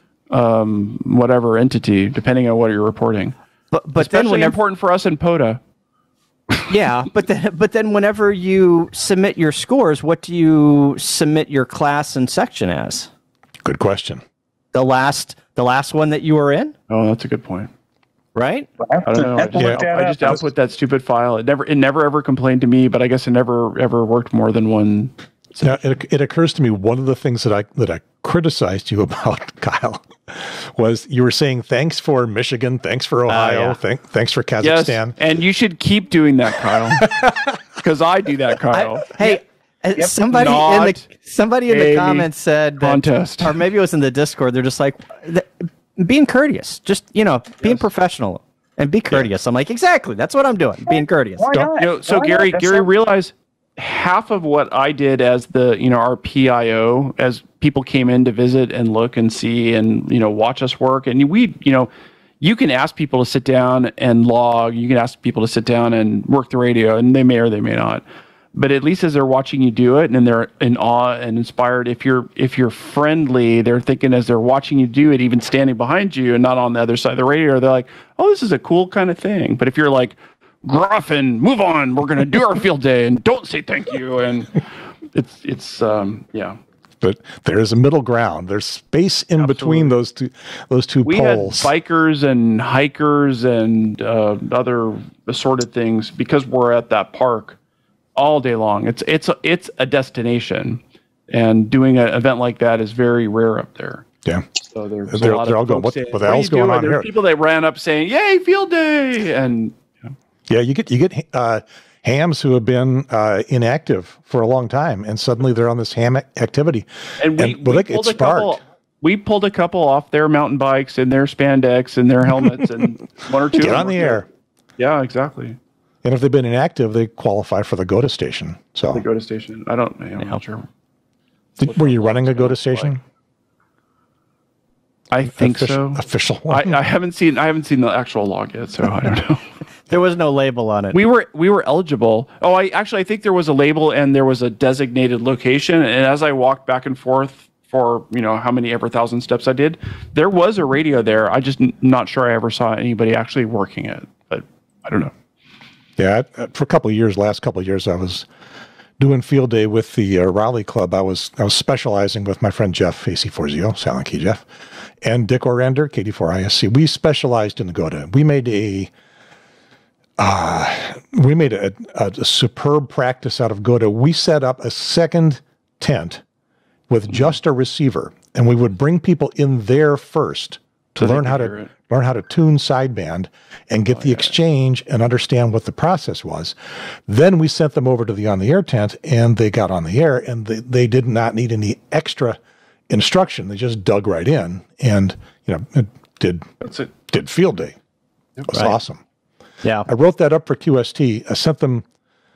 whatever entity, depending on what you're reporting. But Especially then important for us in POTA. yeah, but then whenever you submit your scores, what do you submit your class and section as? Good question. The last one that you were in, Oh, that's a good point. right? I don't know. I just output that stupid file. It never ever complained to me, but I guess it never ever worked more than one. Now, it occurs to me one of the things that I criticized you about, Kyle, was you were saying thanks for Michigan, thanks for Ohio, thanks for Kazakhstan. Yes, and you should keep doing that, Kyle, because I do that, Kyle. Somebody in the comments said that, contest. or maybe it was in the Discord. They're just like being courteous, just being professional and be courteous. I'm like, exactly, that's what I'm doing, being courteous. Why not? So Why Gary, not? realized half of what I did as our PIO, as people came in to visit and look and see and watch us work, and you can ask people to sit down and log, you can ask people to sit down and work the radio, and they may or they may not. But at least as they're watching you do it, and they're in awe and inspired, if you're friendly, they're thinking as they're watching you do it, even standing behind you and not on the other side of the radio, they're like, "Oh, this is a cool kind of thing." But if you're like, "Gruff and move on, we're going to do our field day and don't say thank you," and it's yeah. But there is a middle ground. There's space in between those two We poles. had bikers and hikers and other assorted things because we're at that park all day long. It's a destination, and doing an event like that is very rare up there. Yeah. So there's They're a lot all of going, folks what saying, the hell's going on There's here? people that ran up saying, "Yay, field day!" And Yeah, you get hams who have been inactive for a long time, and suddenly they're on this ham activity. And we pulled a couple off their mountain bikes and their spandex and their helmets, and one or two Get of on them the were air. good. Yeah, exactly. And if they've been inactive, they qualify for the GOTA station. So, The GOTA station. I'm not sure. were you running a GOTA station? I think so. Official one. I haven't seen the actual log yet, so I don't know. There was no label on it. We were eligible. Oh, I think there was a label and there was a designated location. And as I walked back and forth for how many ever thousand steps I did, there was a radio there. I just not sure I ever saw anybody actually working it, but I don't know. Yeah, for last couple of years, I was doing field day with the Raleigh Club. I was specializing with my friend Jeff AC4ZO, Silent Key Jeff, and Dick Orender, KD4ISC. We specialized in the GOTA. We made a superb practice out of GOTA. We set up a second tent with just a receiver, and we would bring people in there first to learn how to tune sideband and get the exchange and understand what the process was. Then we sent them over to the on-the-air tent, and they got on the air, and they did not need any extra instruction. They just dug right in and did field day. It was awesome. Yeah, I wrote that up for QST. I sent them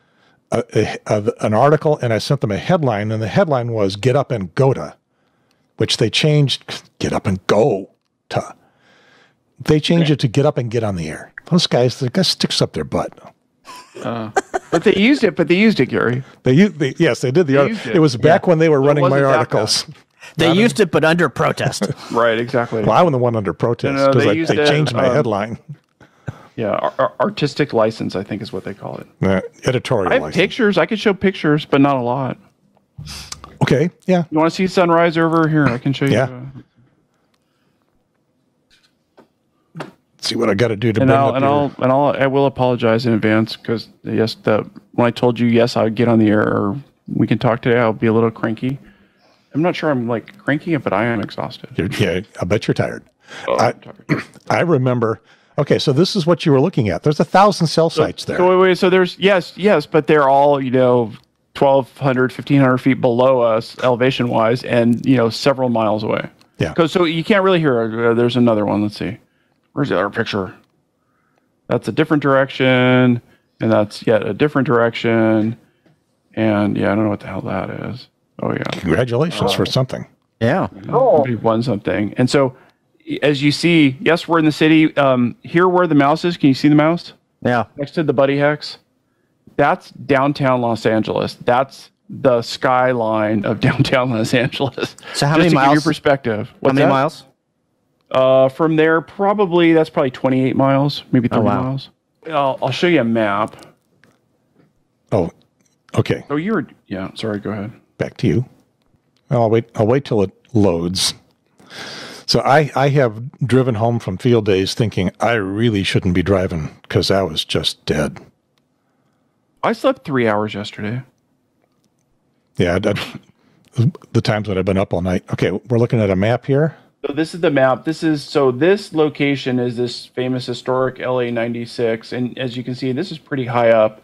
an article, and I sent them a headline, and the headline was "Get Up and GOTA." which they changed get up and go to. They changed it to get up and get on the air. Those guys, the guy sticks up their butt. But they used it. Gary. Yes, they did the article. It was back when they were running my articles. They used it, but under protest. Right, exactly. Well, I'm the one under protest because they changed my headline. Yeah, artistic license, I think is what they call it. Editorial I have license. pictures. I could show pictures, but not a lot. Okay, yeah. You want to see sunrise over here? I can show you. Yeah. See what I got to do to I will apologize in advance because yes, when I told you yes, I would get on the air or we can talk today, I'll be a little cranky. I'm not sure I'm like cranky, but I am exhausted. Yeah, I bet you're tired. I'm tired. I remember. Okay, so this is what you were looking at. There's 1,000 cell sites there. So wait. So there's yes, but they're all 1,200, 1,500 feet below us, elevation wise, and several miles away. Yeah. So you can't really hear. There's another one. Let's see. Where's the other picture? That's a different direction, and that's yet a different direction, and I don't know what the hell that is. Oh yeah! Congratulations for something. Yeah. Somebody won something, and so as you see, yes, we're in the city. Here where the mouse is, can you see the mouse? Yeah. Next to the Buddy Hex. That's downtown Los Angeles. That's the skyline of downtown Los Angeles. So how Just many to miles? give you perspective. How many miles? From there, that's probably 28 miles, maybe 30 miles. I'll show you a map. Oh, okay. Oh, sorry, go ahead. Back to you. I'll wait till it loads. So I have driven home from field days thinking I really shouldn't be driving because I was just dead. I slept 3 hours yesterday. Yeah, the times when I've been up all night. Okay, we're looking at a map here. So this is the map. This location is this famous historic LA 96, and as you can see, this is pretty high up.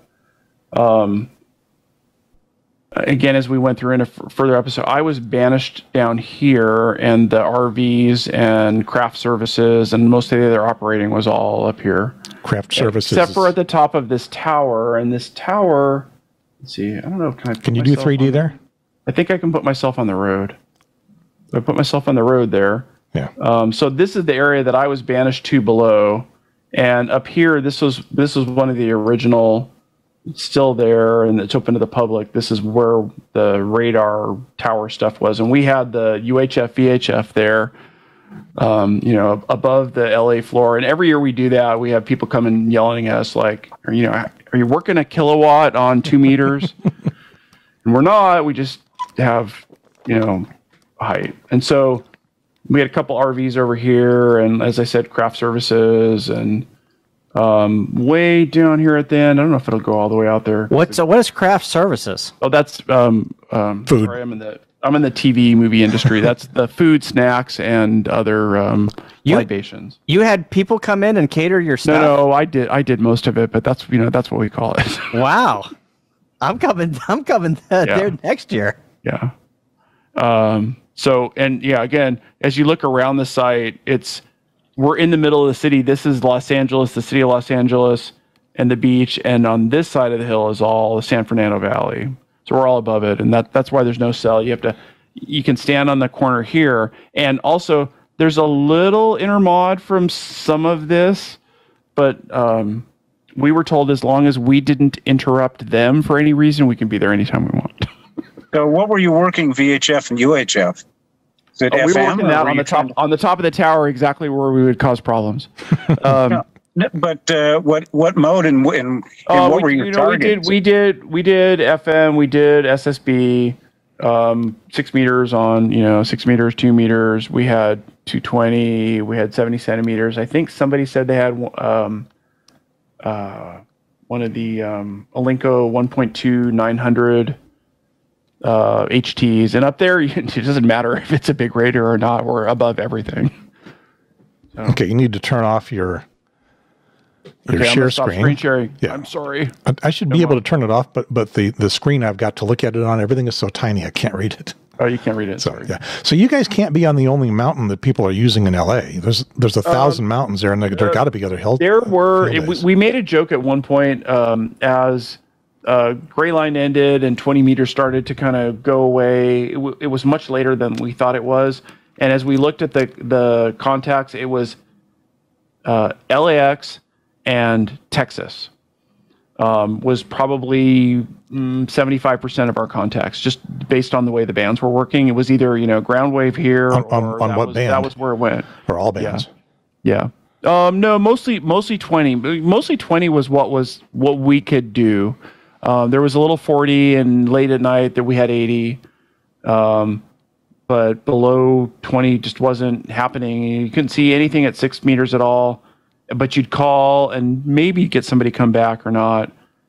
Again, as we went through in a further episode, I was banished down here, and the RVs and craft services and most of the other operating was all up here. Craft services, except for at the top of this tower. And this tower, let's see, I don't know. Can you do 3D there? I think I can put myself on the road. I put myself on the road there. Yeah. So this is the area that I was banished to below, and up here, this was one of the original. It's still there, and it's open to the public. This is where the radar tower stuff was, and we had the UHF VHF there, above the LA floor. And every year we do that, we have people come and yelling at us like, are you working a kilowatt on 2 meters? And we're not. We just have height. And so we had a couple RVs over here, and as I said, craft services, and way down here at the end. I don't know if it'll go all the way out there. What is craft services? Oh, that's food. Sorry, I'm in the TV movie industry. That's the food, snacks, and other libations. You had people come in and cater your stuff? No, I did most of it, but that's what we call it. Wow, I'm coming there next year. Yeah. Again, as you look around the site, we're in the middle of the city. This is Los Angeles, the city of Los Angeles, and the beach. And on this side of the hill is all the San Fernando Valley. So we're all above it, and that's why there's no cell. You can stand on the corner here, and also there's a little intermod from some of this, but we were told as long as we didn't interrupt them for any reason, we can be there anytime we want. So what were you working VHF and UHF? Is it FM, we were working that on the top of the tower, exactly where we would cause problems. But what mode and what were your targets? We did FM, we did SSB, 6 meters on 6 meters, 2 meters. We had 220. We had 70 centimeters. I think somebody said they had one of the Alinco 1.2 900. HTs, and up there it doesn't matter if it's a big radar or not. We're above everything. So. Okay, you need to turn off your share screen sharing. Yeah. I'm sorry. I should be able to turn it off, but the screen I've got to look at it on, everything is so tiny I can't read it. Oh, you can't read it. So sorry. yeah. So you guys can't be on the only mountain that people are using in LA. There's 1,000 mountains there, and there got to be other hills. There were. We made a joke at one point as gray line ended and 20 meters started to kind of go away. It was much later than we thought it was. And as we looked at the contacts, it was LAX and Texas was probably 75% of our contacts, just based on the way the bands were working. It was either, ground wave here on what band? That was where it went. For all bands. Yeah. No, mostly 20. Mostly 20 was what we could do. There was a little 40 and late at night that we had 80. But below 20 just wasn't happening. You couldn't see anything at 6 meters at all, but you'd call and maybe get somebody come back or not.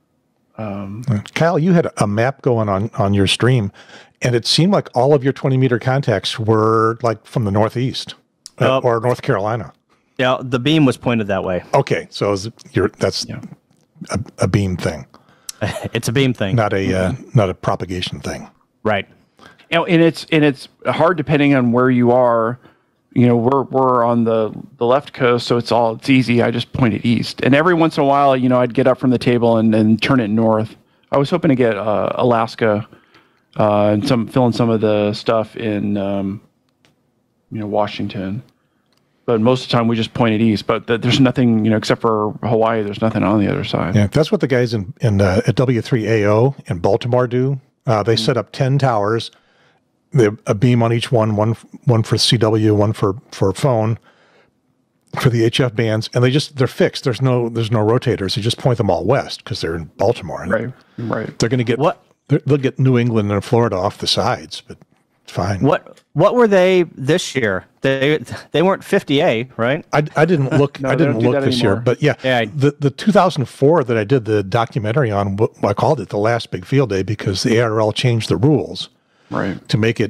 Kyle, you had a map going on your stream, and it seemed like all of your 20-meter contacts were like from the Northeast or North Carolina. Yeah, the beam was pointed that way. Okay, so that's a beam thing. It's a beam thing, not a propagation thing. Right. And it's hard depending on where you are. We're on the left coast, so it's easy. I just point it east, and every once in a while, I'd get up from the table and turn it north. I was hoping to get Alaska and fill in some of the stuff in Washington, but most of the time we just point it east. But there's nothing, except for Hawaii. There's nothing on the other side. Yeah, that's what the guys at W3AO in Baltimore do. They set up 10 towers. They have a beam on each one for CW, one for phone, for the HF bands, and they're fixed. There's no rotators. They just point them all west because they're in Baltimore. And right. They're going to get they'll get New England and Florida off the sides, but it's fine. What were they this year? They weren't 50A, right? I didn't look. No, I didn't look this year, but yeah. The 2004 that I did the documentary on, I called it the last big field day because the ARL changed the rules. Right. To make it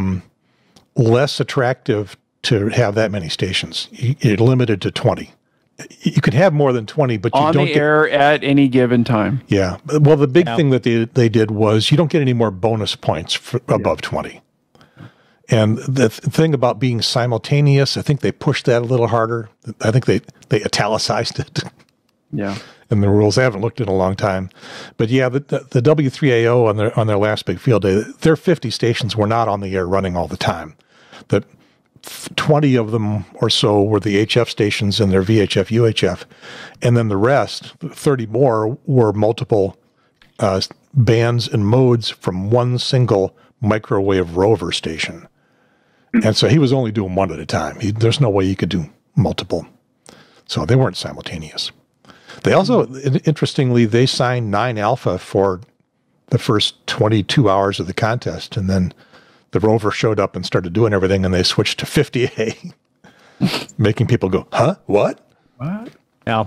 less attractive to have that many stations. You're limited to 20. You can have more than 20, but you on don't the air at any given time. Yeah. Well, the big thing that they did was you don't get any more bonus points above 20. And the thing about being simultaneous, I think they pushed that a little harder. I think they italicized it. Yeah. In the rules. I haven't looked in a long time. But yeah, the W3AO on their last big field day, their 50 stations were not on the air running all the time. That 20 of them or so were the HF stations and their VHF, UHF. And then the rest, 30 more, were multiple bands and modes from one single microwave rover station. And so he was only doing one at a time. There's no way you could do multiple. So they weren't simultaneous. They also, interestingly, they signed 9 alpha for the first 22 hours of the contest, and then the rover showed up and started doing everything, and they switched to 50A, making people go, "Huh? What?" Yeah.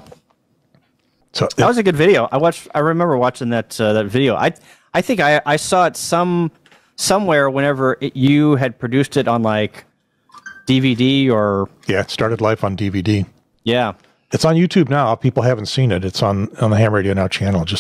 So that was a good video. I remember watching that video. I think I saw it somewhere whenever you had produced it on like DVD or it started life on DVD. Yeah. It's on YouTube now. People haven't seen it. It's on the Ham Radio Now channel. Just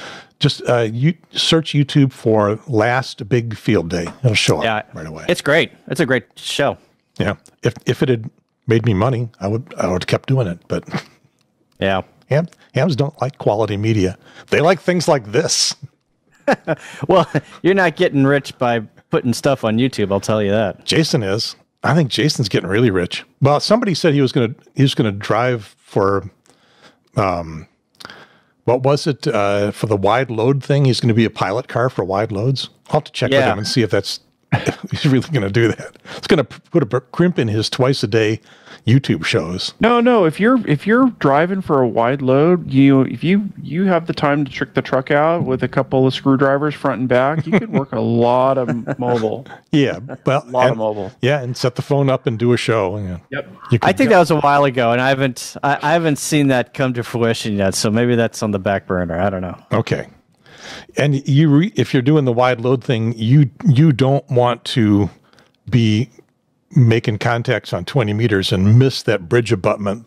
you search YouTube for Last Big Field Day. It'll show up right away. It's great. It's a great show. Yeah. If it had made me money, I would have kept doing it. But yeah, hams don't like quality media. They like things like this. Well, you're not getting rich by putting stuff on YouTube. I'll tell you that. Jason is. I think Jason's getting really rich. Well, somebody said he was gonna drive for, what was it, for the wide load thing? He's going to be a pilot car for wide loads. I'll have to check with him and see if he's really going to do that. It's going to put a crimp in his twice a day YouTube shows. No. If you're driving for a wide load, if you have the time to trick the truck out with a couple of screwdrivers front and back, you could work a lot of mobile. Yeah, well, a lot of mobile. Yeah, and set the phone up and do a show. Yeah. Yep. I think that was a while ago, and I haven't seen that come to fruition yet. So maybe that's on the back burner. I don't know. Okay. And if you're doing the wide load thing, you don't want to be making contacts on 20 meters and miss that bridge abutment.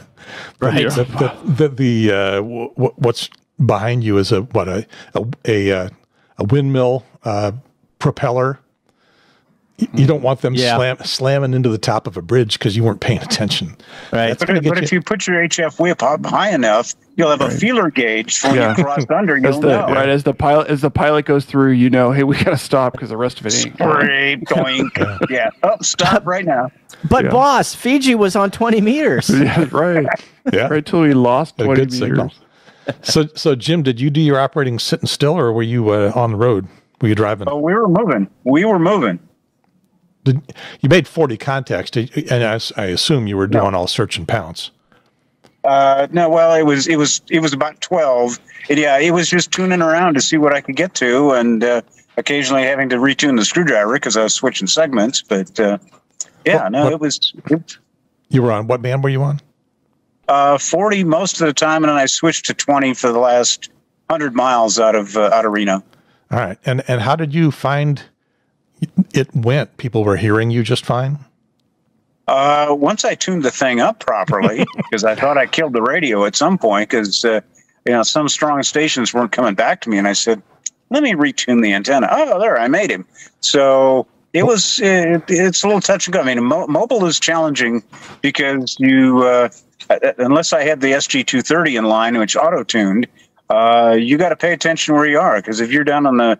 What's behind you is a windmill propeller You don't want them Yeah. slamming into the top of a bridge because you weren't paying attention. Right. That's But, gonna get but if you put your HF whip up high enough, you'll have a feeler gauge. So when Yeah. you cross under, you'll know. Right as the pilot goes through, hey, we got to stop because the rest of it ain't. Scrape, doink. Yeah. Oh, stop right now. But Yeah. boss, Fiji was on 20 meters. Yeah, right. Yeah. Right till we lost A 20 good signal. meters. So Jim, did you do your operating sitting still, or were you on the road? Were you driving? Oh, we were moving. You made 40 contacts, and I assume you were doing all search and pounce. No, well, it was about 12. It was just tuning around to see what I could get to, and occasionally having to retune the screwdriver because I was switching segments. But it was You were on what band were you on? 40 most of the time, and then I switched to 20 for the last 100 miles out of Reno. All right, and how did you find it went? People were hearing you just fine. Once I tuned the thing up properly, because I thought I killed the radio at some point, because some strong stations weren't coming back to me, and I said, "Let me retune the antenna." Oh, there, I made him. So it was. It's a little touch and go. I mean, mobile is challenging because you, unless I had the SG230 in line, which auto tuned, you got to pay attention where you are, because if you're down on the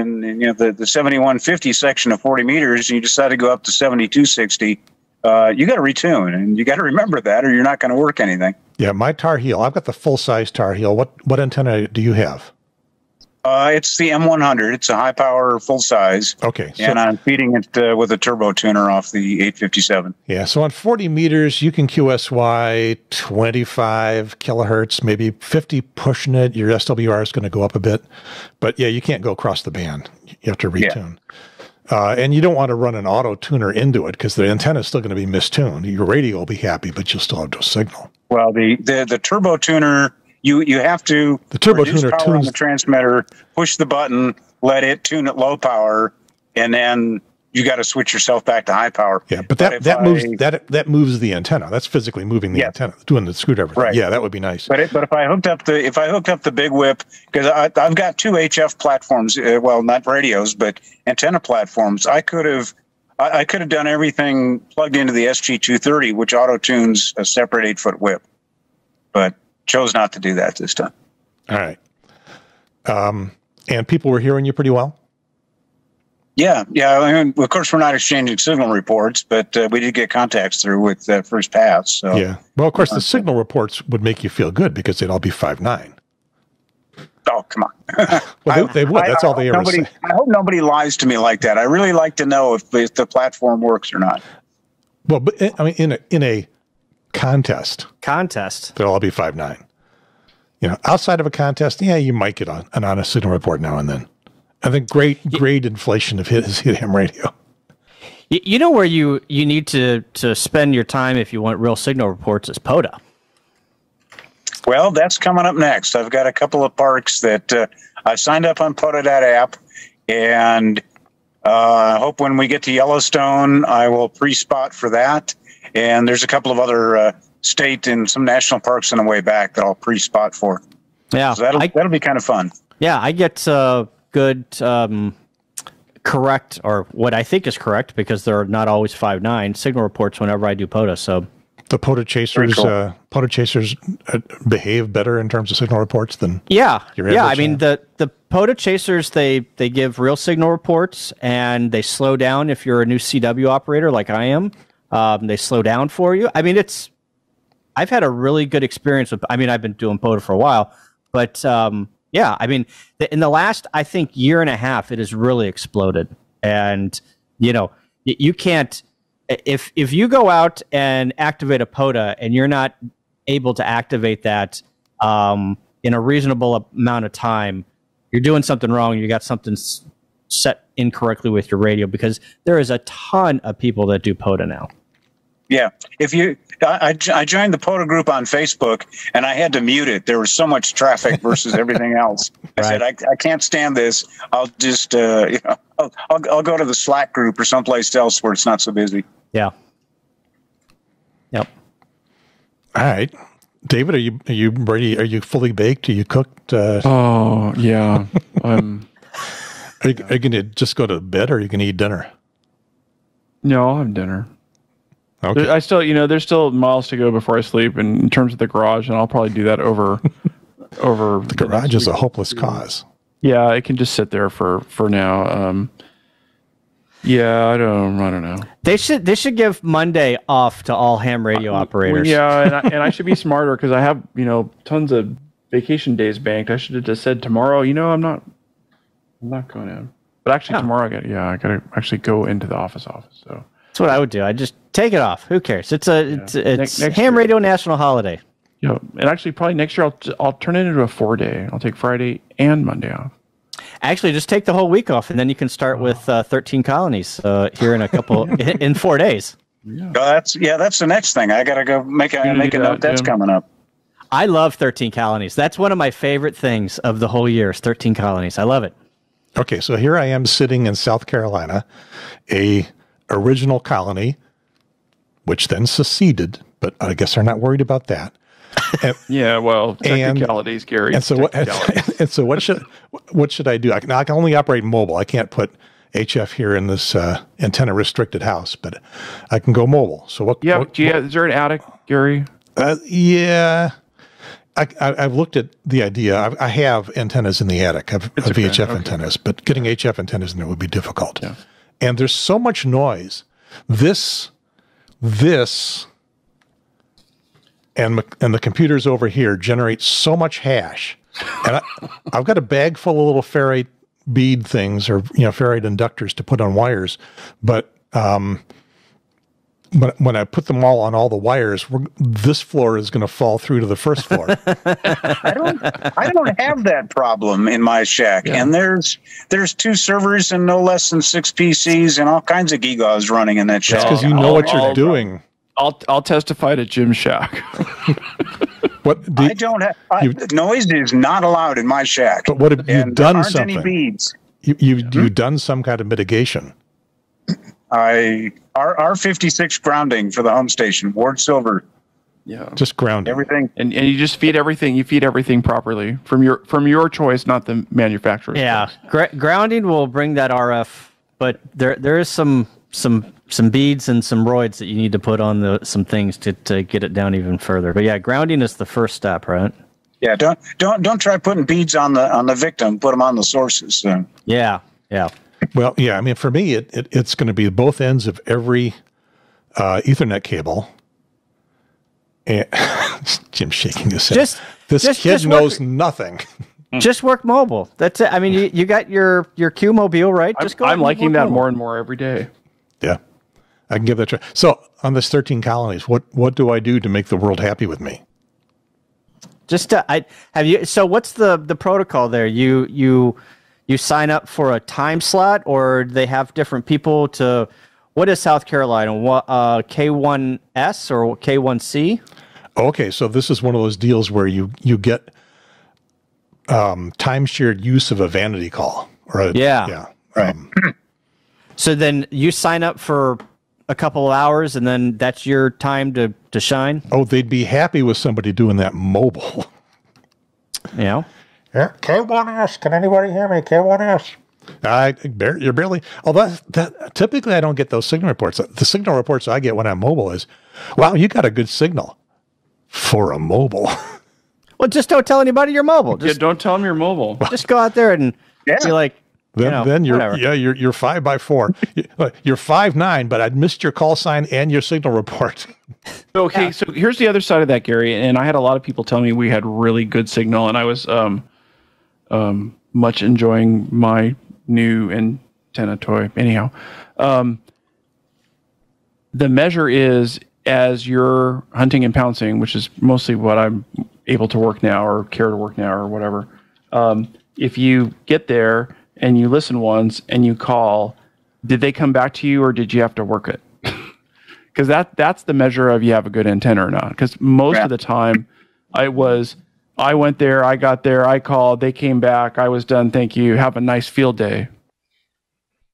7150 section of 40 meters, and you decide to go up to 7260. You got to retune, and you got to remember that, or you're not going to work anything. Yeah, my Tar Heel. I've got the full size Tar Heel. What antenna do you have? It's the M100. It's a high power, full size. Okay, And I'm feeding it with a turbo tuner off the 857. Yeah, so on 40 meters, you can QSY 25 kilohertz, maybe 50 pushing it. Your SWR is going to go up a bit. But yeah, you can't go across the band. You have to retune. And you don't want to run an auto tuner into it because the antenna is still going to be mistuned. Your radio will be happy, but you'll still have no signal. Well, the turbo tuner, you have to The turbo reduce tuner power on tunes the transmitter, push the button, let it tune at low power, and then you got to switch yourself back to high power. Yeah, but that moves the antenna. That's physically moving the antenna, doing the screwdriver thing. Right. Yeah, that would be nice. But if I hooked up the big whip, because I've got two HF platforms, well, not radios, but antenna platforms, I could have done everything plugged into the SG230, which auto tunes a separate 8-foot whip, but chose not to do that this time. All right. And people were hearing you pretty well? Yeah. I mean, of course, we're not exchanging signal reports, but we did get contacts through with first pass. So. Yeah. Well, of course, the signal reports would make you feel good because they'd all be 5.9. Oh, come on. Well, they would. That's all they ever say. I hope nobody lies to me like that. I really like to know if the platform works or not. Well, but I mean, in a contest, they'll all be 5.9. Outside of a contest, yeah, you might get an honest signal report now and then. I think great inflation of his ham radio. You know where you need to spend your time if you want real signal reports is POTA. Well, that's coming up next. I've got a couple of parks that I've signed up on POTA.app, and I hope when we get to Yellowstone, I will pre-spot for that. And there's a couple of other state and some national parks on the way back that I'll pre-spot for. Yeah, so that'll be kind of fun. Yeah, I get good correct, or what I think is correct, because they're not always 5.9 signal reports whenever I do POTA. So the POTA chasers behave better in terms of signal reports than your average. I mean the POTA chasers they give real signal reports, and they slow down if you're a new CW operator like I am. They slow down for you. I mean, I've had a really good experience with. I mean, I've been doing POTA for a while, but yeah, I mean, in the last, I think, year and a half, it has really exploded. And, you can't, if you go out and activate a POTA and you're not able to activate that in a reasonable amount of time, you're doing something wrong. You got something set incorrectly with your radio, because there is a ton of people that do POTA now. Yeah. I joined the POTA group on Facebook, and I had to mute it. There was so much traffic versus everything else. I said, I can't stand this. I'll just, I'll go to the Slack group or someplace else where it's not so busy. Yeah. Yep. All right. David, are you ready? Are you fully baked? Are you cooked? Oh, yeah. Are you going to just go to bed, or are you going to eat dinner? No, I'll have dinner. Okay. I still, there's still miles to go before I sleep, and in terms of the garage, and I'll probably do that over. The garage is a hopeless cause. Yeah, it can just sit there for now. Yeah, I don't know. They should give Monday off to all ham radio operators. Yeah, and I should be smarter because I have tons of vacation days banked. I should have just said tomorrow. I'm not going in. But actually, tomorrow I got to actually go into the office. So that's what I would do. I just take it off. Who cares? It's Next ham year. radio national holiday. Yeah, and actually probably next year I'll turn it into a 4-day. I'll take Friday and Monday off. Actually, just take the whole week off, and then you can start with 13 colonies here in a couple in 4 days. Yeah. That's the next thing. I gotta go make a note. That's coming up. I love 13 colonies. That's one of my favorite things of the whole year. Is 13 colonies. I love it. Okay, so here I am sitting in South Carolina, a original colony, which then seceded, but I guess they're not worried about that. And, yeah, well, technicalities, Gary. And so what should I do? I can only operate mobile. I can't put HF here in this antenna restricted house, but I can go mobile. So what? Yeah, is there an attic, Gary? Yeah. I've looked at the idea. I have antennas in the attic. I have VHF antennas, but getting HF antennas in there would be difficult. Yeah. And there's so much noise. This, and the computers over here generate so much hash. And I've got a bag full of little ferrite bead things or ferrite inductors to put on wires, but when I put them all on all the wires, this floor is going to fall through to the first floor. I don't have that problem in my shack, and there's 2 servers and no less than 6 PCs and all kinds of gigaws running in that shack. That's because you know what you're doing. I'll testify to Jim's shack. I don't have noise is not allowed in my shack. But what have you done? Something? Any beads. You've done some kind of mitigation. R56 grounding for the home station, Ward Silver. Yeah, just grounding everything, and you just feed everything. You feed everything properly from your choice, not the manufacturer's. Yeah, grounding will bring that RF, but there is some beads and some roids that you need to put on some things to get it down even further. But yeah, grounding is the first step, right? Yeah, don't try putting beads on the victim. Put them on the sources. So. Yeah. Well, yeah. I mean, for me, it's going to be both ends of every Ethernet cable. And Jim's shaking his head. This kid knows nothing. Just work mobile. That's it. I mean, you got your Q Mobile, right? Just go. I'm liking that more and more every day. Yeah, I can give that a try. So on this 13 colonies, what do I do to make the world happy with me? Just have you. So what's the protocol there? You sign up for a time slot, or they have different people to. What is South Carolina? K1S or K1C? Okay, so this is one of those deals where you get time shared use of a vanity call. Yeah. Right. So then you sign up for a couple of hours, and then that's your time to shine? Oh, they'd be happy with somebody doing that mobile. Yeah. Yeah. K1S. Can anybody hear me? K1S. You're barely. Although that typically I don't get those signal reports. The signal reports I get when I'm mobile is, "Wow, you got a good signal for a mobile." Well, just don't tell anybody you're mobile. Just don't tell them you're mobile. Just go out there and be like. Then you're 5x4. You're 5'9", but I'd missed your call sign and your signal report. Okay, so here's the other side of that, Gary. And I had a lot of people tell me we had really good signal, and I was much enjoying my new antenna toy. Anyhow, the measure is as you're hunting and pouncing, which is mostly what I'm able to work now or care to work now or whatever. If you get there and you listen once and you call, did they come back to you or did you have to work it? Because that's the measure of you have a good antenna or not. Because most of the time I went there, I got there, I called, they came back, I was done, thank you, have a nice field day.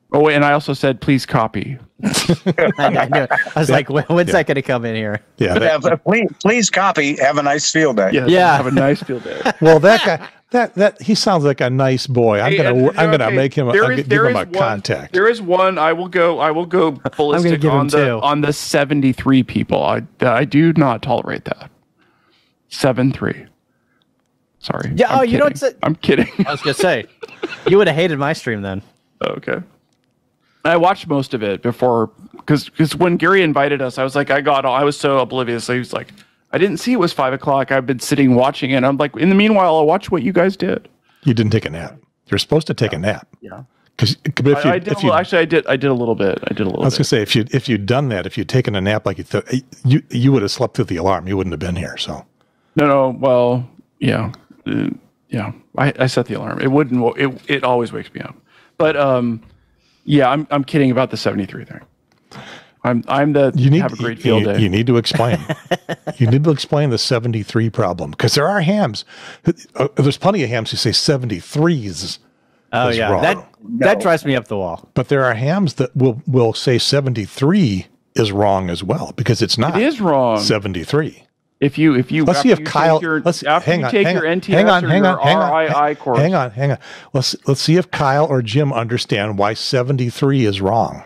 Oh, and I also said, please copy. I was like, when's that going to come in here? Yeah. Please copy. Have a nice field day. Yeah. Have a nice field day. Well, that guy, that he sounds like a nice boy. I'm gonna make him. Give him a contact. There is one. I will go ballistic on the 73 people. I do not tolerate that. 7-3. Sorry. Yeah. I'm kidding. I was gonna say, you would have hated my stream then. Okay. I watched most of it before, because when Gary invited us, I was like, I was so oblivious. He was like, I didn't see it was 5 o'clock. I've been sitting watching it. I'm like, in the meanwhile, I'll watch what you guys did. You didn't take a nap. You're supposed to take a nap. Yeah. Because I did a little bit. I was gonna say if you'd done that, if you'd taken a nap like you would have slept through the alarm. You wouldn't have been here. So. No. Well, yeah, yeah. I set the alarm. It wouldn't. It always wakes me up. But yeah, I'm kidding about the 73 thing. Have a great field day. You need to explain. You need to explain the 73 problem, because there are hams. There's plenty of hams who say 73s. Oh yeah, wrong. That drives me up the wall. But there are hams that will say 73 is wrong as well, because it's not. It is wrong. 73. If you let's see if Kyle your NTS or your RII course. Hang on. Let's see if Kyle or Jim understand why 73 is wrong.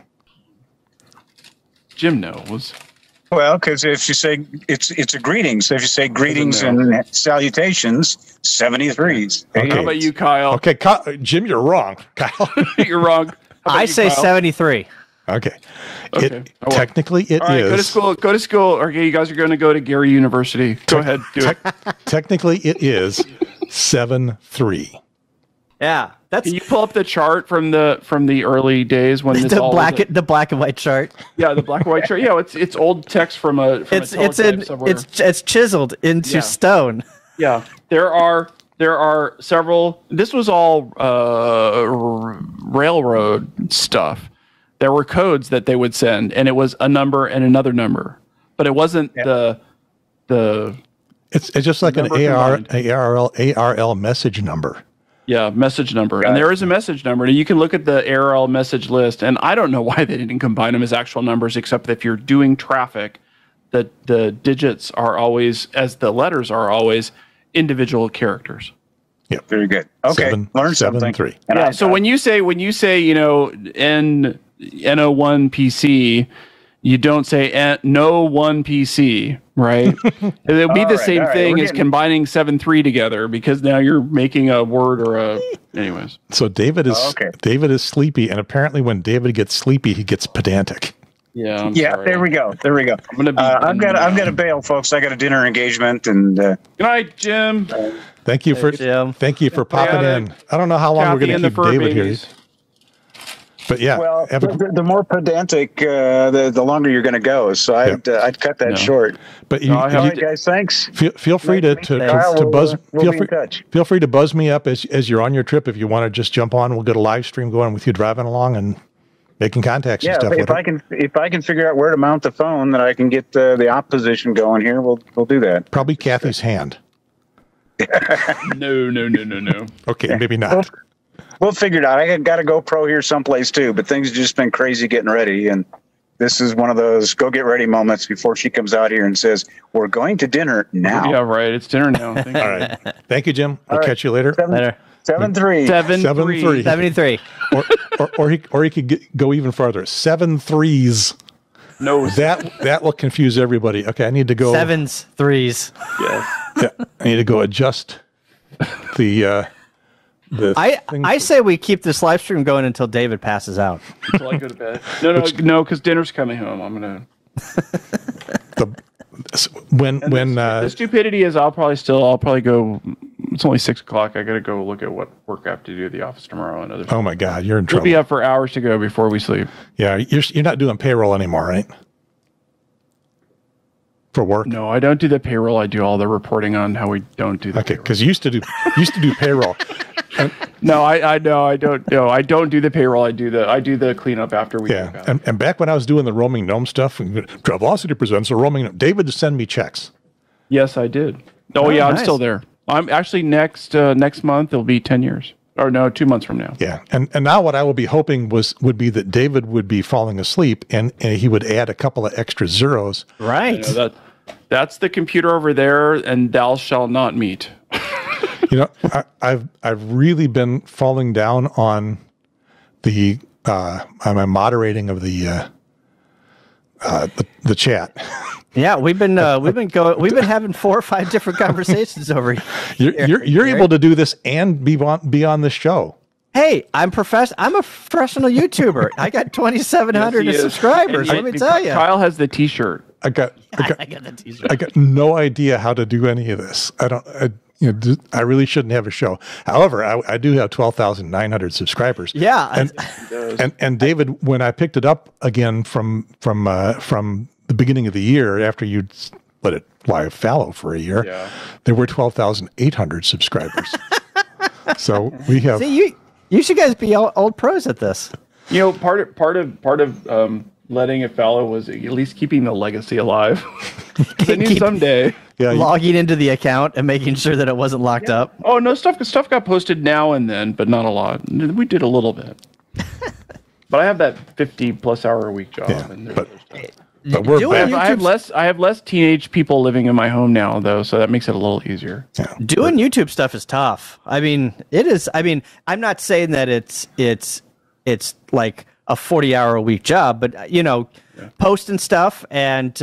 Jim knows. Well, because if you say it's a greeting, so if you say greetings and salutations, 73s. Okay. How about you, Kyle? Okay, Jim, you're wrong. Kyle, you're wrong. I say Kyle? 73. Okay. Technically, it All right, is. Go to school. Okay, you guys are going to go to Gary University. Go ahead, do it. Technically, it is 7-3. Yeah, Can you pull up the chart from the early days when this the black and white chart? Yeah, the black and white chart. Yeah, it's old text from a teletype somewhere. It's chiseled into stone. Yeah, there are several. This was all railroad stuff. There were codes that they would send, and it was a number and another number, but it wasn't the. It's just like an ARL message number. Yeah, message number, and there is a message number, and you can look at the ARL message list. And I don't know why they didn't combine them as actual numbers, except that if you're doing traffic, the digits are always, as the letters are always, individual characters. Yeah, very good. Okay, learn something. 7-3. Yeah. So when you say NO1 PC, you don't say no one PC, right? It would be the same thing as combining 7-3 together, because now you're making a word or a. Anyways. So David is sleepy, and apparently when David gets sleepy, he gets pedantic. Yeah. Sorry. There we go. I've got to bail, folks. I got a dinner engagement, and good night, Jim. Thank you for popping in. I don't know how long we're going to keep David here. But yeah, well, the more pedantic, the longer you're going to go. So I'd cut that short. But all right, guys, thanks. Feel free to buzz. Feel free to buzz me up as you're on your trip. If you want to just jump on, we'll get a live stream going with you driving along and making contacts and stuff. If I can figure out where to mount the phone, that I can get the op position going here. We'll do that. Probably Kathy's hand. No. Okay, maybe not. We'll figure it out. I got a GoPro here someplace too, but things have just been crazy getting ready. And this is one of those go get ready moments before she comes out here and says, we're going to dinner now. Yeah, right. It's dinner now. All right. Thank you, Jim. We'll catch you later. 7-3. 73. Or he could go even farther. 7 3s. No. That will confuse everybody. Okay, I need to go. 7s, 3s. Yeah. I need to go adjust the I say we keep this live stream going until David passes out. Until I go to bed. No, because dinner's coming home. I'm gonna. The stupidity is I'll probably go. It's only 6 o'clock. I gotta go look at what work I have to do at the office tomorrow and other. Oh my God, you're in trouble. We'll be up for hours to go before we sleep. Yeah, you're not doing payroll anymore, right? For work? No, I don't do the payroll. I do all the reporting on how we don't do. Okay, because you used to do payroll. No, I know I don't. No, I don't do the payroll. I do the cleanup after we. Yeah, and back when I was doing the roaming gnome stuff, Travelocity presents a roaming gnome. David would send me checks. Yes, I did. Oh yeah, nice. I'm still there. I'm actually next month. It'll be 10 years. Or no, 2 months from now. Yeah, and now what I will be hoping would be that David would be falling asleep and he would add a couple of extra zeros. Right. That's the computer over there, and thou shalt not meet. I've really been falling down on the on my moderating of the chat. Yeah, we've been having 4 or 5 different conversations over here. You're able to do this and be on the show. Hey, I'm a professional YouTuber. I got 2,700 subscribers. Let me tell you. Kyle has the T-shirt. I got the T-shirt. I got no idea how to do any of this. I really shouldn't have a show. However, I do have 12,900 subscribers. Yeah, and David, when I picked it up again from the beginning of the year after you'd let it lie fallow for a year, there were 12,800 subscribers. So we have. See, you should guys be old pros at this. Part of letting it fallow was at least keeping the legacy alive. I knew someday. Yeah, logging into the account and making sure that it wasn't locked up. Oh no, stuff got posted now and then, but not a lot. We did a little bit. But I have that 50+ hour a week job. Yeah, but we're I have less teenage people living in my home now, though, so that makes it a little easier. Yeah. Doing YouTube stuff is tough. I mean, it is. I mean, I'm not saying that it's like a 40-hour a week job, but posting stuff and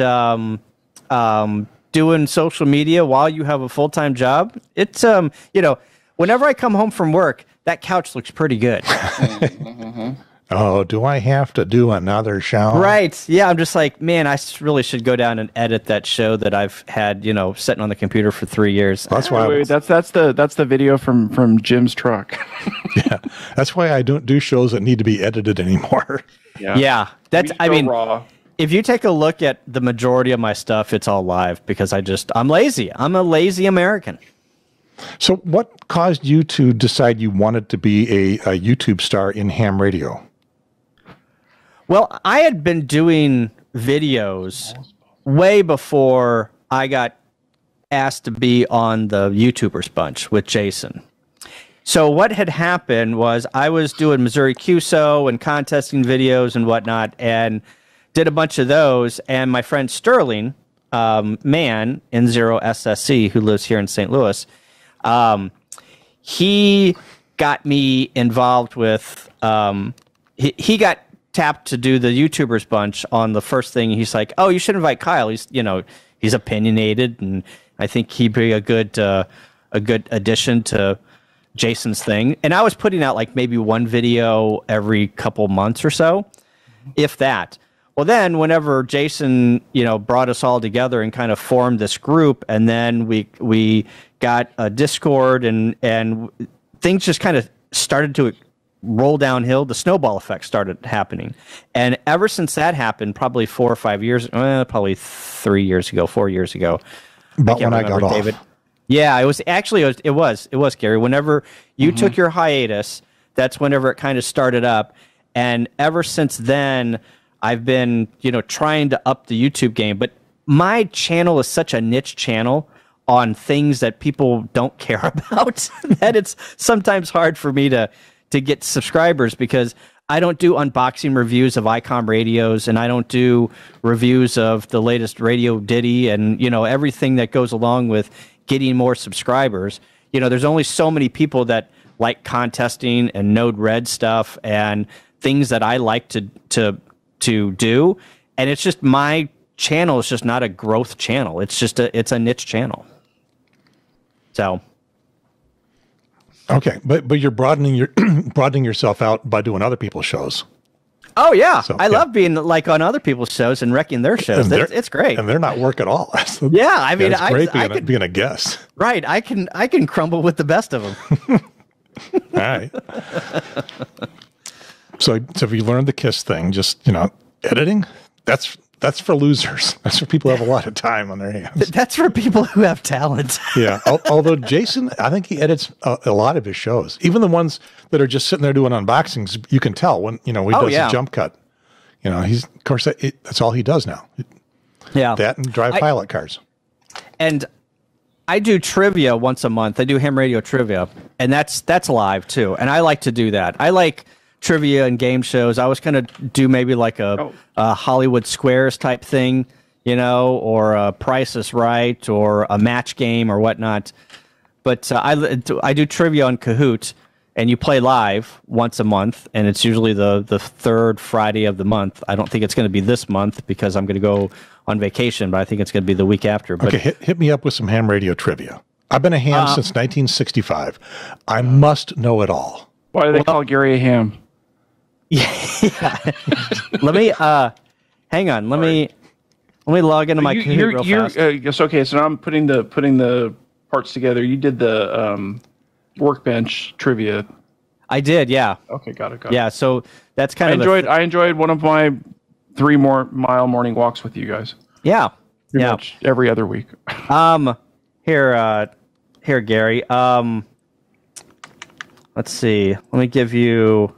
doing social media while you have a full-time job. It's whenever I come home from work, that couch looks pretty good. Oh, do I have to do another show? Right. Yeah, I'm just like, man, I really should go down and edit that show that I've had, sitting on the computer for 3 years. That's why. That's the video from Jim's truck. Yeah, that's why I don't do shows that need to be edited anymore. Yeah, that's. I mean, raw. If you take a look at the majority of my stuff, it's all live because I'm lazy. I'm a lazy American. So, what caused you to decide you wanted to be a YouTube star in ham radio? Well, I had been doing videos way before I got asked to be on the YouTubers bunch with Jason. So what had happened was I was doing Missouri QSO and contesting videos and whatnot and did a bunch of those. And my friend Sterling, man, N0SSC, who lives here in St. Louis, he got me involved with, he got tapped to do the YouTubers bunch on the first thing. He's like, oh, you should invite Kyle. He's opinionated, and I think he'd be a good addition to Jason's thing. And I was putting out like maybe one video every couple months or so, if that. Well, then whenever Jason, brought us all together and kind of formed this group, and then we got a Discord and things just kind of started to roll downhill. The snowball effect started happening. And ever since that happened, probably 4 or 5 years, probably 4 years ago. But when I got off. David. Yeah, it was Gary. Whenever you took your hiatus, that's whenever it kind of started up. And ever since then, I've been, trying to up the YouTube game. But my channel is such a niche channel on things that people don't care about that it's sometimes hard for me to get subscribers because I don't do unboxing reviews of ICOM radios and I don't do reviews of the latest radio ditty and, everything that goes along with getting more subscribers. There's only so many people that like contesting and Node Red stuff and things that I like to do. And it's just my channel is just not a growth channel. It's just it's a niche channel. So. Okay, but you're broadening yourself out by doing other people's shows. Oh yeah, so, I love being like on other people's shows and wrecking their shows. It's great, and they're not work at all. Yeah, I mean, it's great being a guest. Right, I can crumble with the best of them. All right. So if you learned the KISS thing, just editing, that's for losers. That's for people who have a lot of time on their hands. That's for people who have talent. Yeah. Although Jason, I think he edits a lot of his shows, even the ones that are just sitting there doing unboxings. You can tell when he does a jump cut. He's of course that's all he does now. Yeah. That and drive pilot cars. And I do trivia once a month. I do ham radio trivia, and that's live too. And I like to do that. I like trivia and game shows. I was going to do maybe like a Hollywood Squares type thing, or a Price is Right or a match game or whatnot. But I do trivia on Kahoot, and you play live once a month, and it's usually the third Friday of the month. I don't think it's going to be this month because I'm going to go on vacation, but I think it's going to be the week after. But, okay, hit me up with some ham radio trivia. I've been a ham since 1965. I must know it all. Why do they call Gary a ham? Yeah. Let me hang on. Let me log into my Kahoot real fast. Yes, okay. So now I'm putting the parts together. You did the workbench trivia. I did, yeah. Okay, got it. Yeah, so that's kind I enjoyed one of my 3-mile morning walks with you guys. Yeah, Pretty much every other week. Here, Gary. Let's see. Let me give you.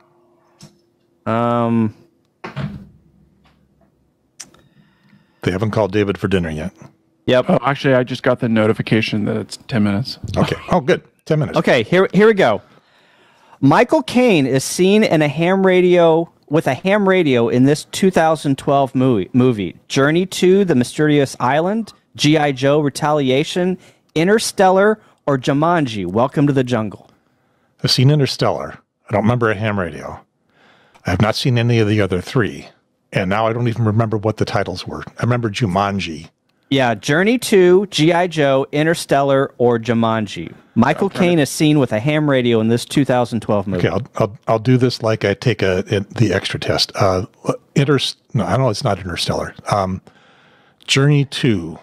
They haven't called David for dinner yet. Yep. Oh, actually, I just got the notification that it's 10 minutes. Okay. Oh, good. 10 minutes. Okay. Here we go. Michael Caine is seen in a ham radio in this 2012 movie. Journey to the Mysterious Island, G.I. Joe Retaliation, Interstellar, or Jumanji, Welcome to the Jungle. I've seen Interstellar. I don't remember a ham radio. I have not seen any of the other three. And now I don't even remember what the titles were. I remember Jumanji. Yeah, Journey to, G.I. Joe, Interstellar, or Jumanji. Michael Caine is seen with a ham radio in this 2012 movie. Okay, I'll do this like I take the extra test. No, I know it's not Interstellar. Journey to.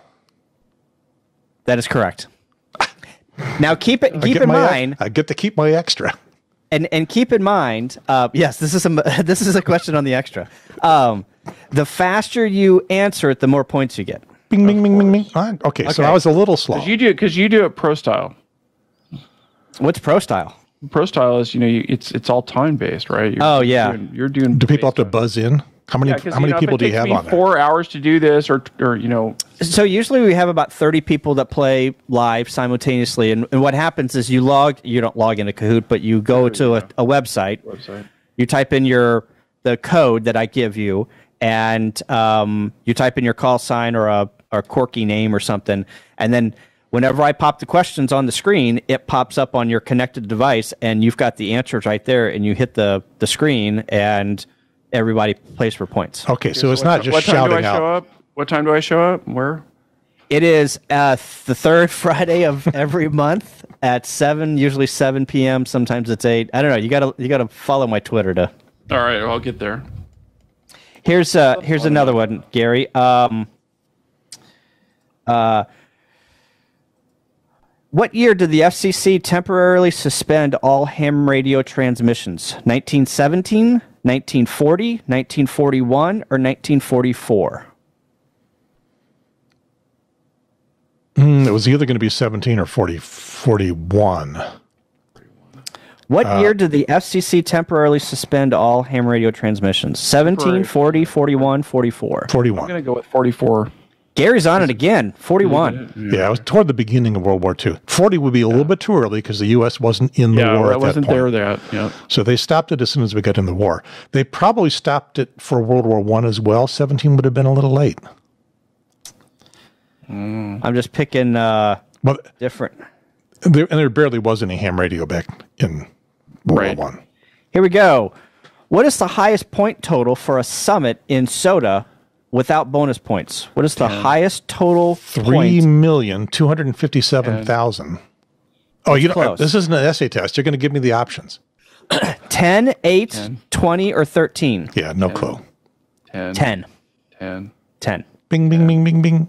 That is correct. Now keep in mind. I get to keep my extra. And keep in mind, yes, this is a question on the extra. The faster you answer it, the more points you get. Bing, bing, bing, bing, bing. Okay, so I was a little slow. Because you do it pro style. What's pro style? Pro style is it's all time based, right? You're doing. Do people have to buzz in? How many people do you have on there? 4 hours to do this, or. So usually we have about 30 people that play live simultaneously, and what happens is you don't log into Kahoot, but you go to a website. You type in the code that I give you, and you type in your call sign or a quirky name or something, and then whenever I pop the questions on the screen, it pops up on your connected device, and you've got the answers right there, and you hit the screen, and everybody plays for points. Okay, so it's not just shouting out. What time do I show up? Where? It is the third Friday of every month at 7, usually 7 p.m. Sometimes it's 8. I don't know. You gotta follow my Twitter to. All right, I'll get there. Here's another one, Gary. What year did the FCC temporarily suspend all ham radio transmissions? 1917, 1940, 1941, or 1944? It was either going to be 17 or 41. What year did the FCC temporarily suspend all ham radio transmissions? 17, 40, 41, 44? 41. I'm going to go with 44. Gary's on it again. 41. Yeah, it was toward the beginning of World War II. 40 would be a little bit too early because the U.S. wasn't in the war at that point. wasn't there yet. Yeah. So they stopped it as soon as we got in the war. They probably stopped it for World War I as well. 17 would have been a little late. I'm just picking different. There barely was any ham radio back in World War I. Here we go. What is the highest point total for a summit in SOTA without bonus points? What is the highest total point? 3,257,000. Oh, you don't. This isn't an essay test. You're going to give me the options. 10, 8, 10. 20, or 13? Yeah, no clue. 10. 10. Bing, bing, bing, bing, bing.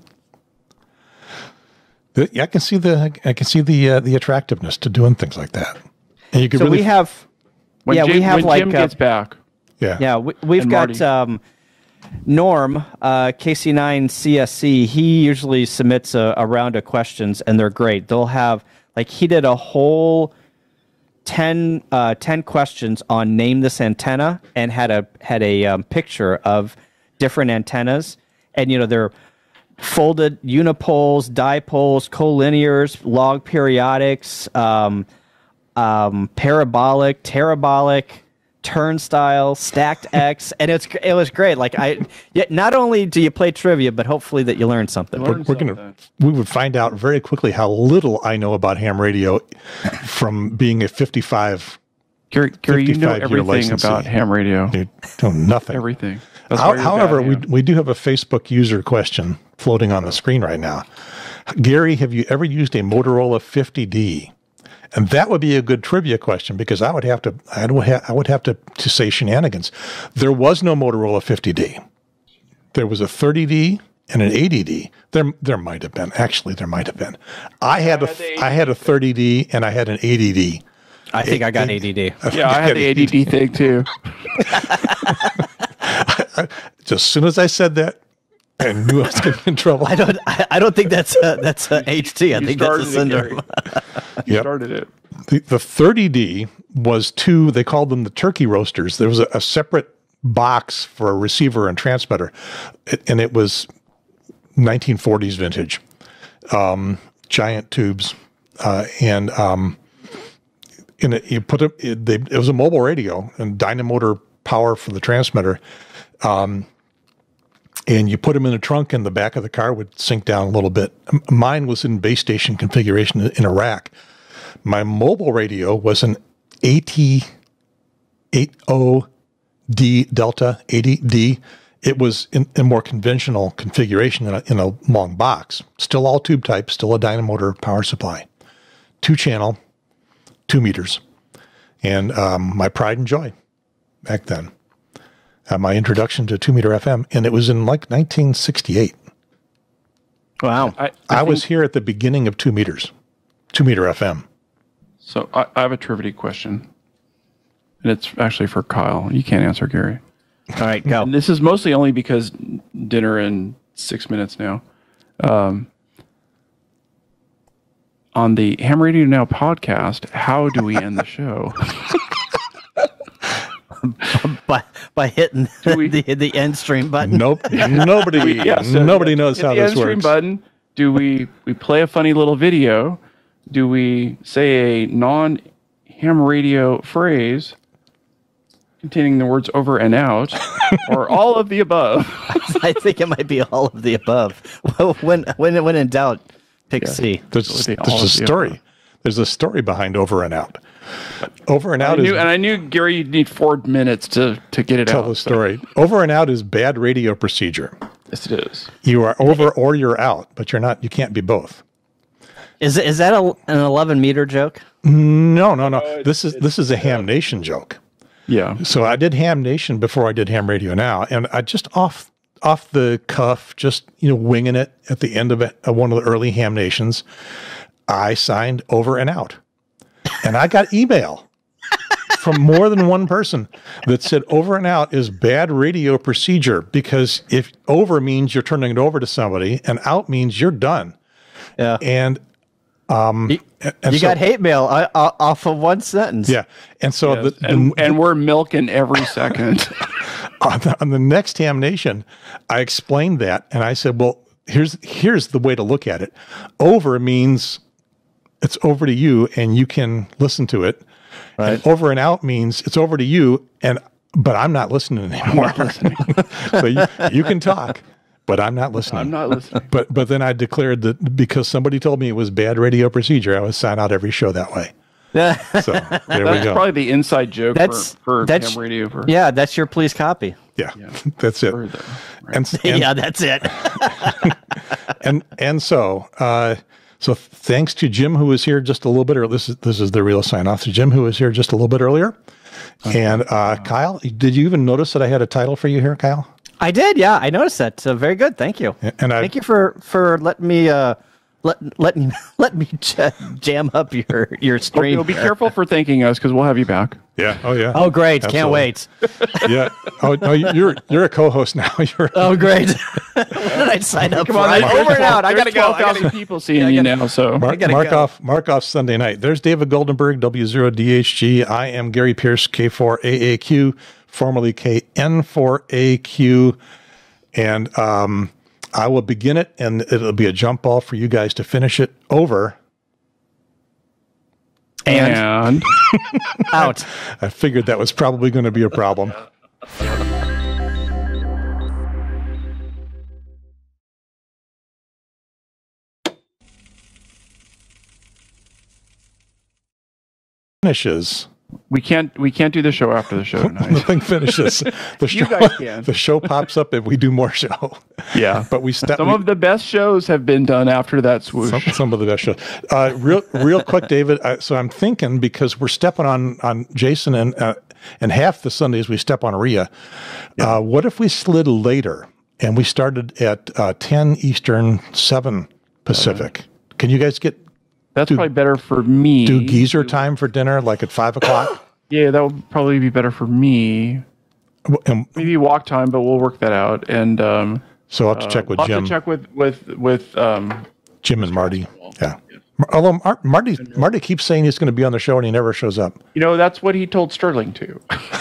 Yeah, I can see the attractiveness to doing things like that. And you could we have. When Jim gets back. Yeah, we've got Norm, KC9 CSC. He usually submits a round of questions, and they're great. They'll have he did a whole 10 questions on name this antenna, and had a picture of different antennas, and they're folded unipoles, dipoles, collinears, log periodics, parabolic, terabolic, turnstile, stacked X, and it was great. Like not only do you play trivia, but hopefully that you learn something. We would find out very quickly how little I know about ham radio from being a 55. Gary, you know everything about ham radio. You know nothing. Everything. However, we do have a Facebook user question floating on the screen right now. Gary, have you ever used a Motorola 50D? And that would be a good trivia question because I would have to say shenanigans. There was no Motorola 50D. There was a 30D and an 80D. There might have been. Actually, there might have been. I had a 30D and I had an 80D. I think I got ADD. Yeah, I had the ADD thing too. Just as soon as I said that, I knew I was getting in trouble. I don't think that's a HT. I think that's a syndrome. You started it. The 30D was two. They called them the turkey roasters. There was a separate box for a receiver and transmitter, and it was 1940s vintage, giant tubes, and in it you put it was a mobile radio and dynamotor power for the transmitter. And you put them in a trunk and the back of the car would sink down a little bit. Mine was in base station configuration in a rack. My mobile radio was an AT80D Delta 80D. It was in a more conventional configuration in a long box. Still all tube type, still a dynamotor power supply. 2-channel, 2 meters. And my pride and joy back then. My introduction to 2-meter FM, and it was in like 1968. Wow. I was here at the beginning of 2 meters, 2-meter FM. So I have a trivia question, and it's actually for Kyle. You can't answer, Gary. All right, go. And this is mostly only because dinner in 6 minutes now. On the Ham Radio Now podcast, how do we end the show? by hitting the end stream button. Nope. Nobody knows how this works. The end stream button. Do we play a funny little video? Do we say a non-ham radio phrase containing the words over and out, or all of the above? I think it might be all of the above. When in doubt, pick C. There's a story. There's a story behind over and out. Over and out I knew Gary, you'd need 4 minutes to get it out. Tell the story. Over and out is bad radio procedure. Yes, it is. You are over or you're out, but you're not. You can't be both. Is that an 11-meter joke? No. This is a Ham Nation joke. Yeah. So I did Ham Nation before I did Ham Radio Now, and I just off the cuff, just winging it at the end of one of the early Ham Nations, I signed over and out. And I got email from more than one person that said over and out is bad radio procedure because if over means you're turning it over to somebody and out means you're done. Yeah. And you got hate mail off of one sentence. Yeah. And so yes. And we're milking every second. on the next Ham Nation, I explained that and I said, well, here's the way to look at it. Over means it's over to you and you can listen to it. Right. And over and out means it's over to you but I'm not listening anymore. So you can talk, but I'm not listening. I'm not listening. But then I declared that because somebody told me it was bad radio procedure, I would sign out every show that way. So there we go. That's probably the inside joke for ham radio. Yeah, that's your please copy. Yeah. That's it. Right. And yeah, that's it. and so thanks to Jim, who was here just a little bit earlier. This is the real sign off. To Jim, who was here just a little bit earlier. And Kyle, did you even notice that I had a title for you here, Kyle? I did. Yeah, I noticed that. Very good. Thank you. And thank you for letting me let me jam up your stream. Be careful for thanking us because we'll have you back. Yeah. Oh yeah. Oh great. Absolutely. Can't wait. Yeah. Oh no, you're a co-host now. Oh great. When did I sign up? Come on, over and out. I gotta go. 12,000 people seeing you now. So mark off Sunday night. There's David Goldenberg, W0DHG. I am Gary Pierce, K4AAQ, formerly KN4AQ, and I will begin it, and it'll be a jump ball for you guys to finish it over And Out. I figured that was probably going to be a problem. Finishes. we can't do the show after the show tonight. Nothing finishes. The show, You guys can. The show pops up and we do more show. Yeah, But we step. some of the best shows have been done after that swoosh. Some of the best shows. Real quick, David. So I'm thinking, because we're stepping on Jason and half the Sundays we step on Rhea. What if we slid later and we started at 10 Eastern, 7 Pacific? Can you guys That's probably better for me. do geezer time for dinner, like at 5 o'clock? Yeah, that would probably be better for me. And Maybe walk time, but we'll work that out. And so I'll have to check with I'll Jim. have to check with Jim and Marty. Yeah. Although Marty keeps saying he's going to be on the show and he never shows up. that's what he told Sterling too.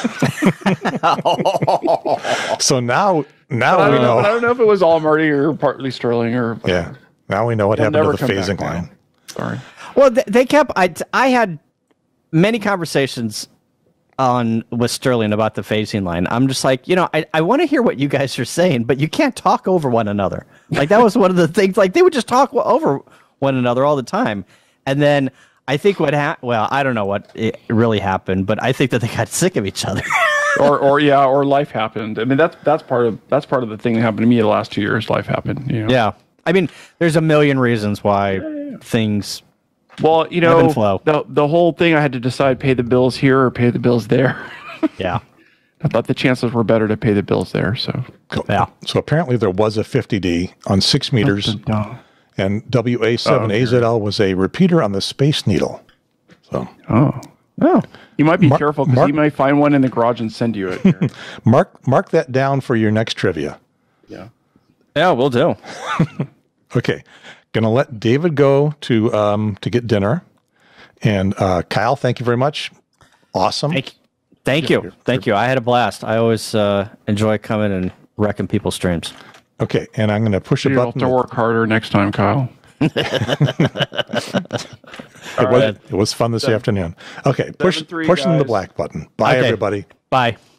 So now we I know. don't know if it was all Marty or partly Sterling or Yeah. Now we know what He'll happened to never the come back phasing now. line. Sorry. Well, they kept. I had many conversations with Sterling about the phasing line. I'm just like, I want to hear what you guys are saying, but you can't talk over one another. Like, that was one of the things. Like, they would just talk over one another all the time. And then I think well, I don't know what it really happened, but I think that they got sick of each other. or life happened. I mean, that's part of the thing that happened to me the last 2 years. Life happened. Yeah. I mean, there's a million reasons why things. Well, ebb and flow. the whole thing, I had to decide pay the bills here or pay the bills there. Yeah. I thought the chances were better to pay the bills there. So Yeah. So apparently there was a 50D on 6 meters, and WA7AZL was a repeater on the Space Needle. So You might be careful because Mark- he might find one in the garage and send you it. mark that down for your next trivia. Yeah. Yeah, we'll do. Okay, gonna let David go to get dinner, and Kyle, thank you very much. Awesome. Thank you. I had a blast. I always enjoy coming and wrecking people's streams. Okay, and I'm gonna push a You'll have button. to work harder next time, Kyle. It was fun this afternoon. Okay, pushing the black button. Bye, Okay. everybody. Bye.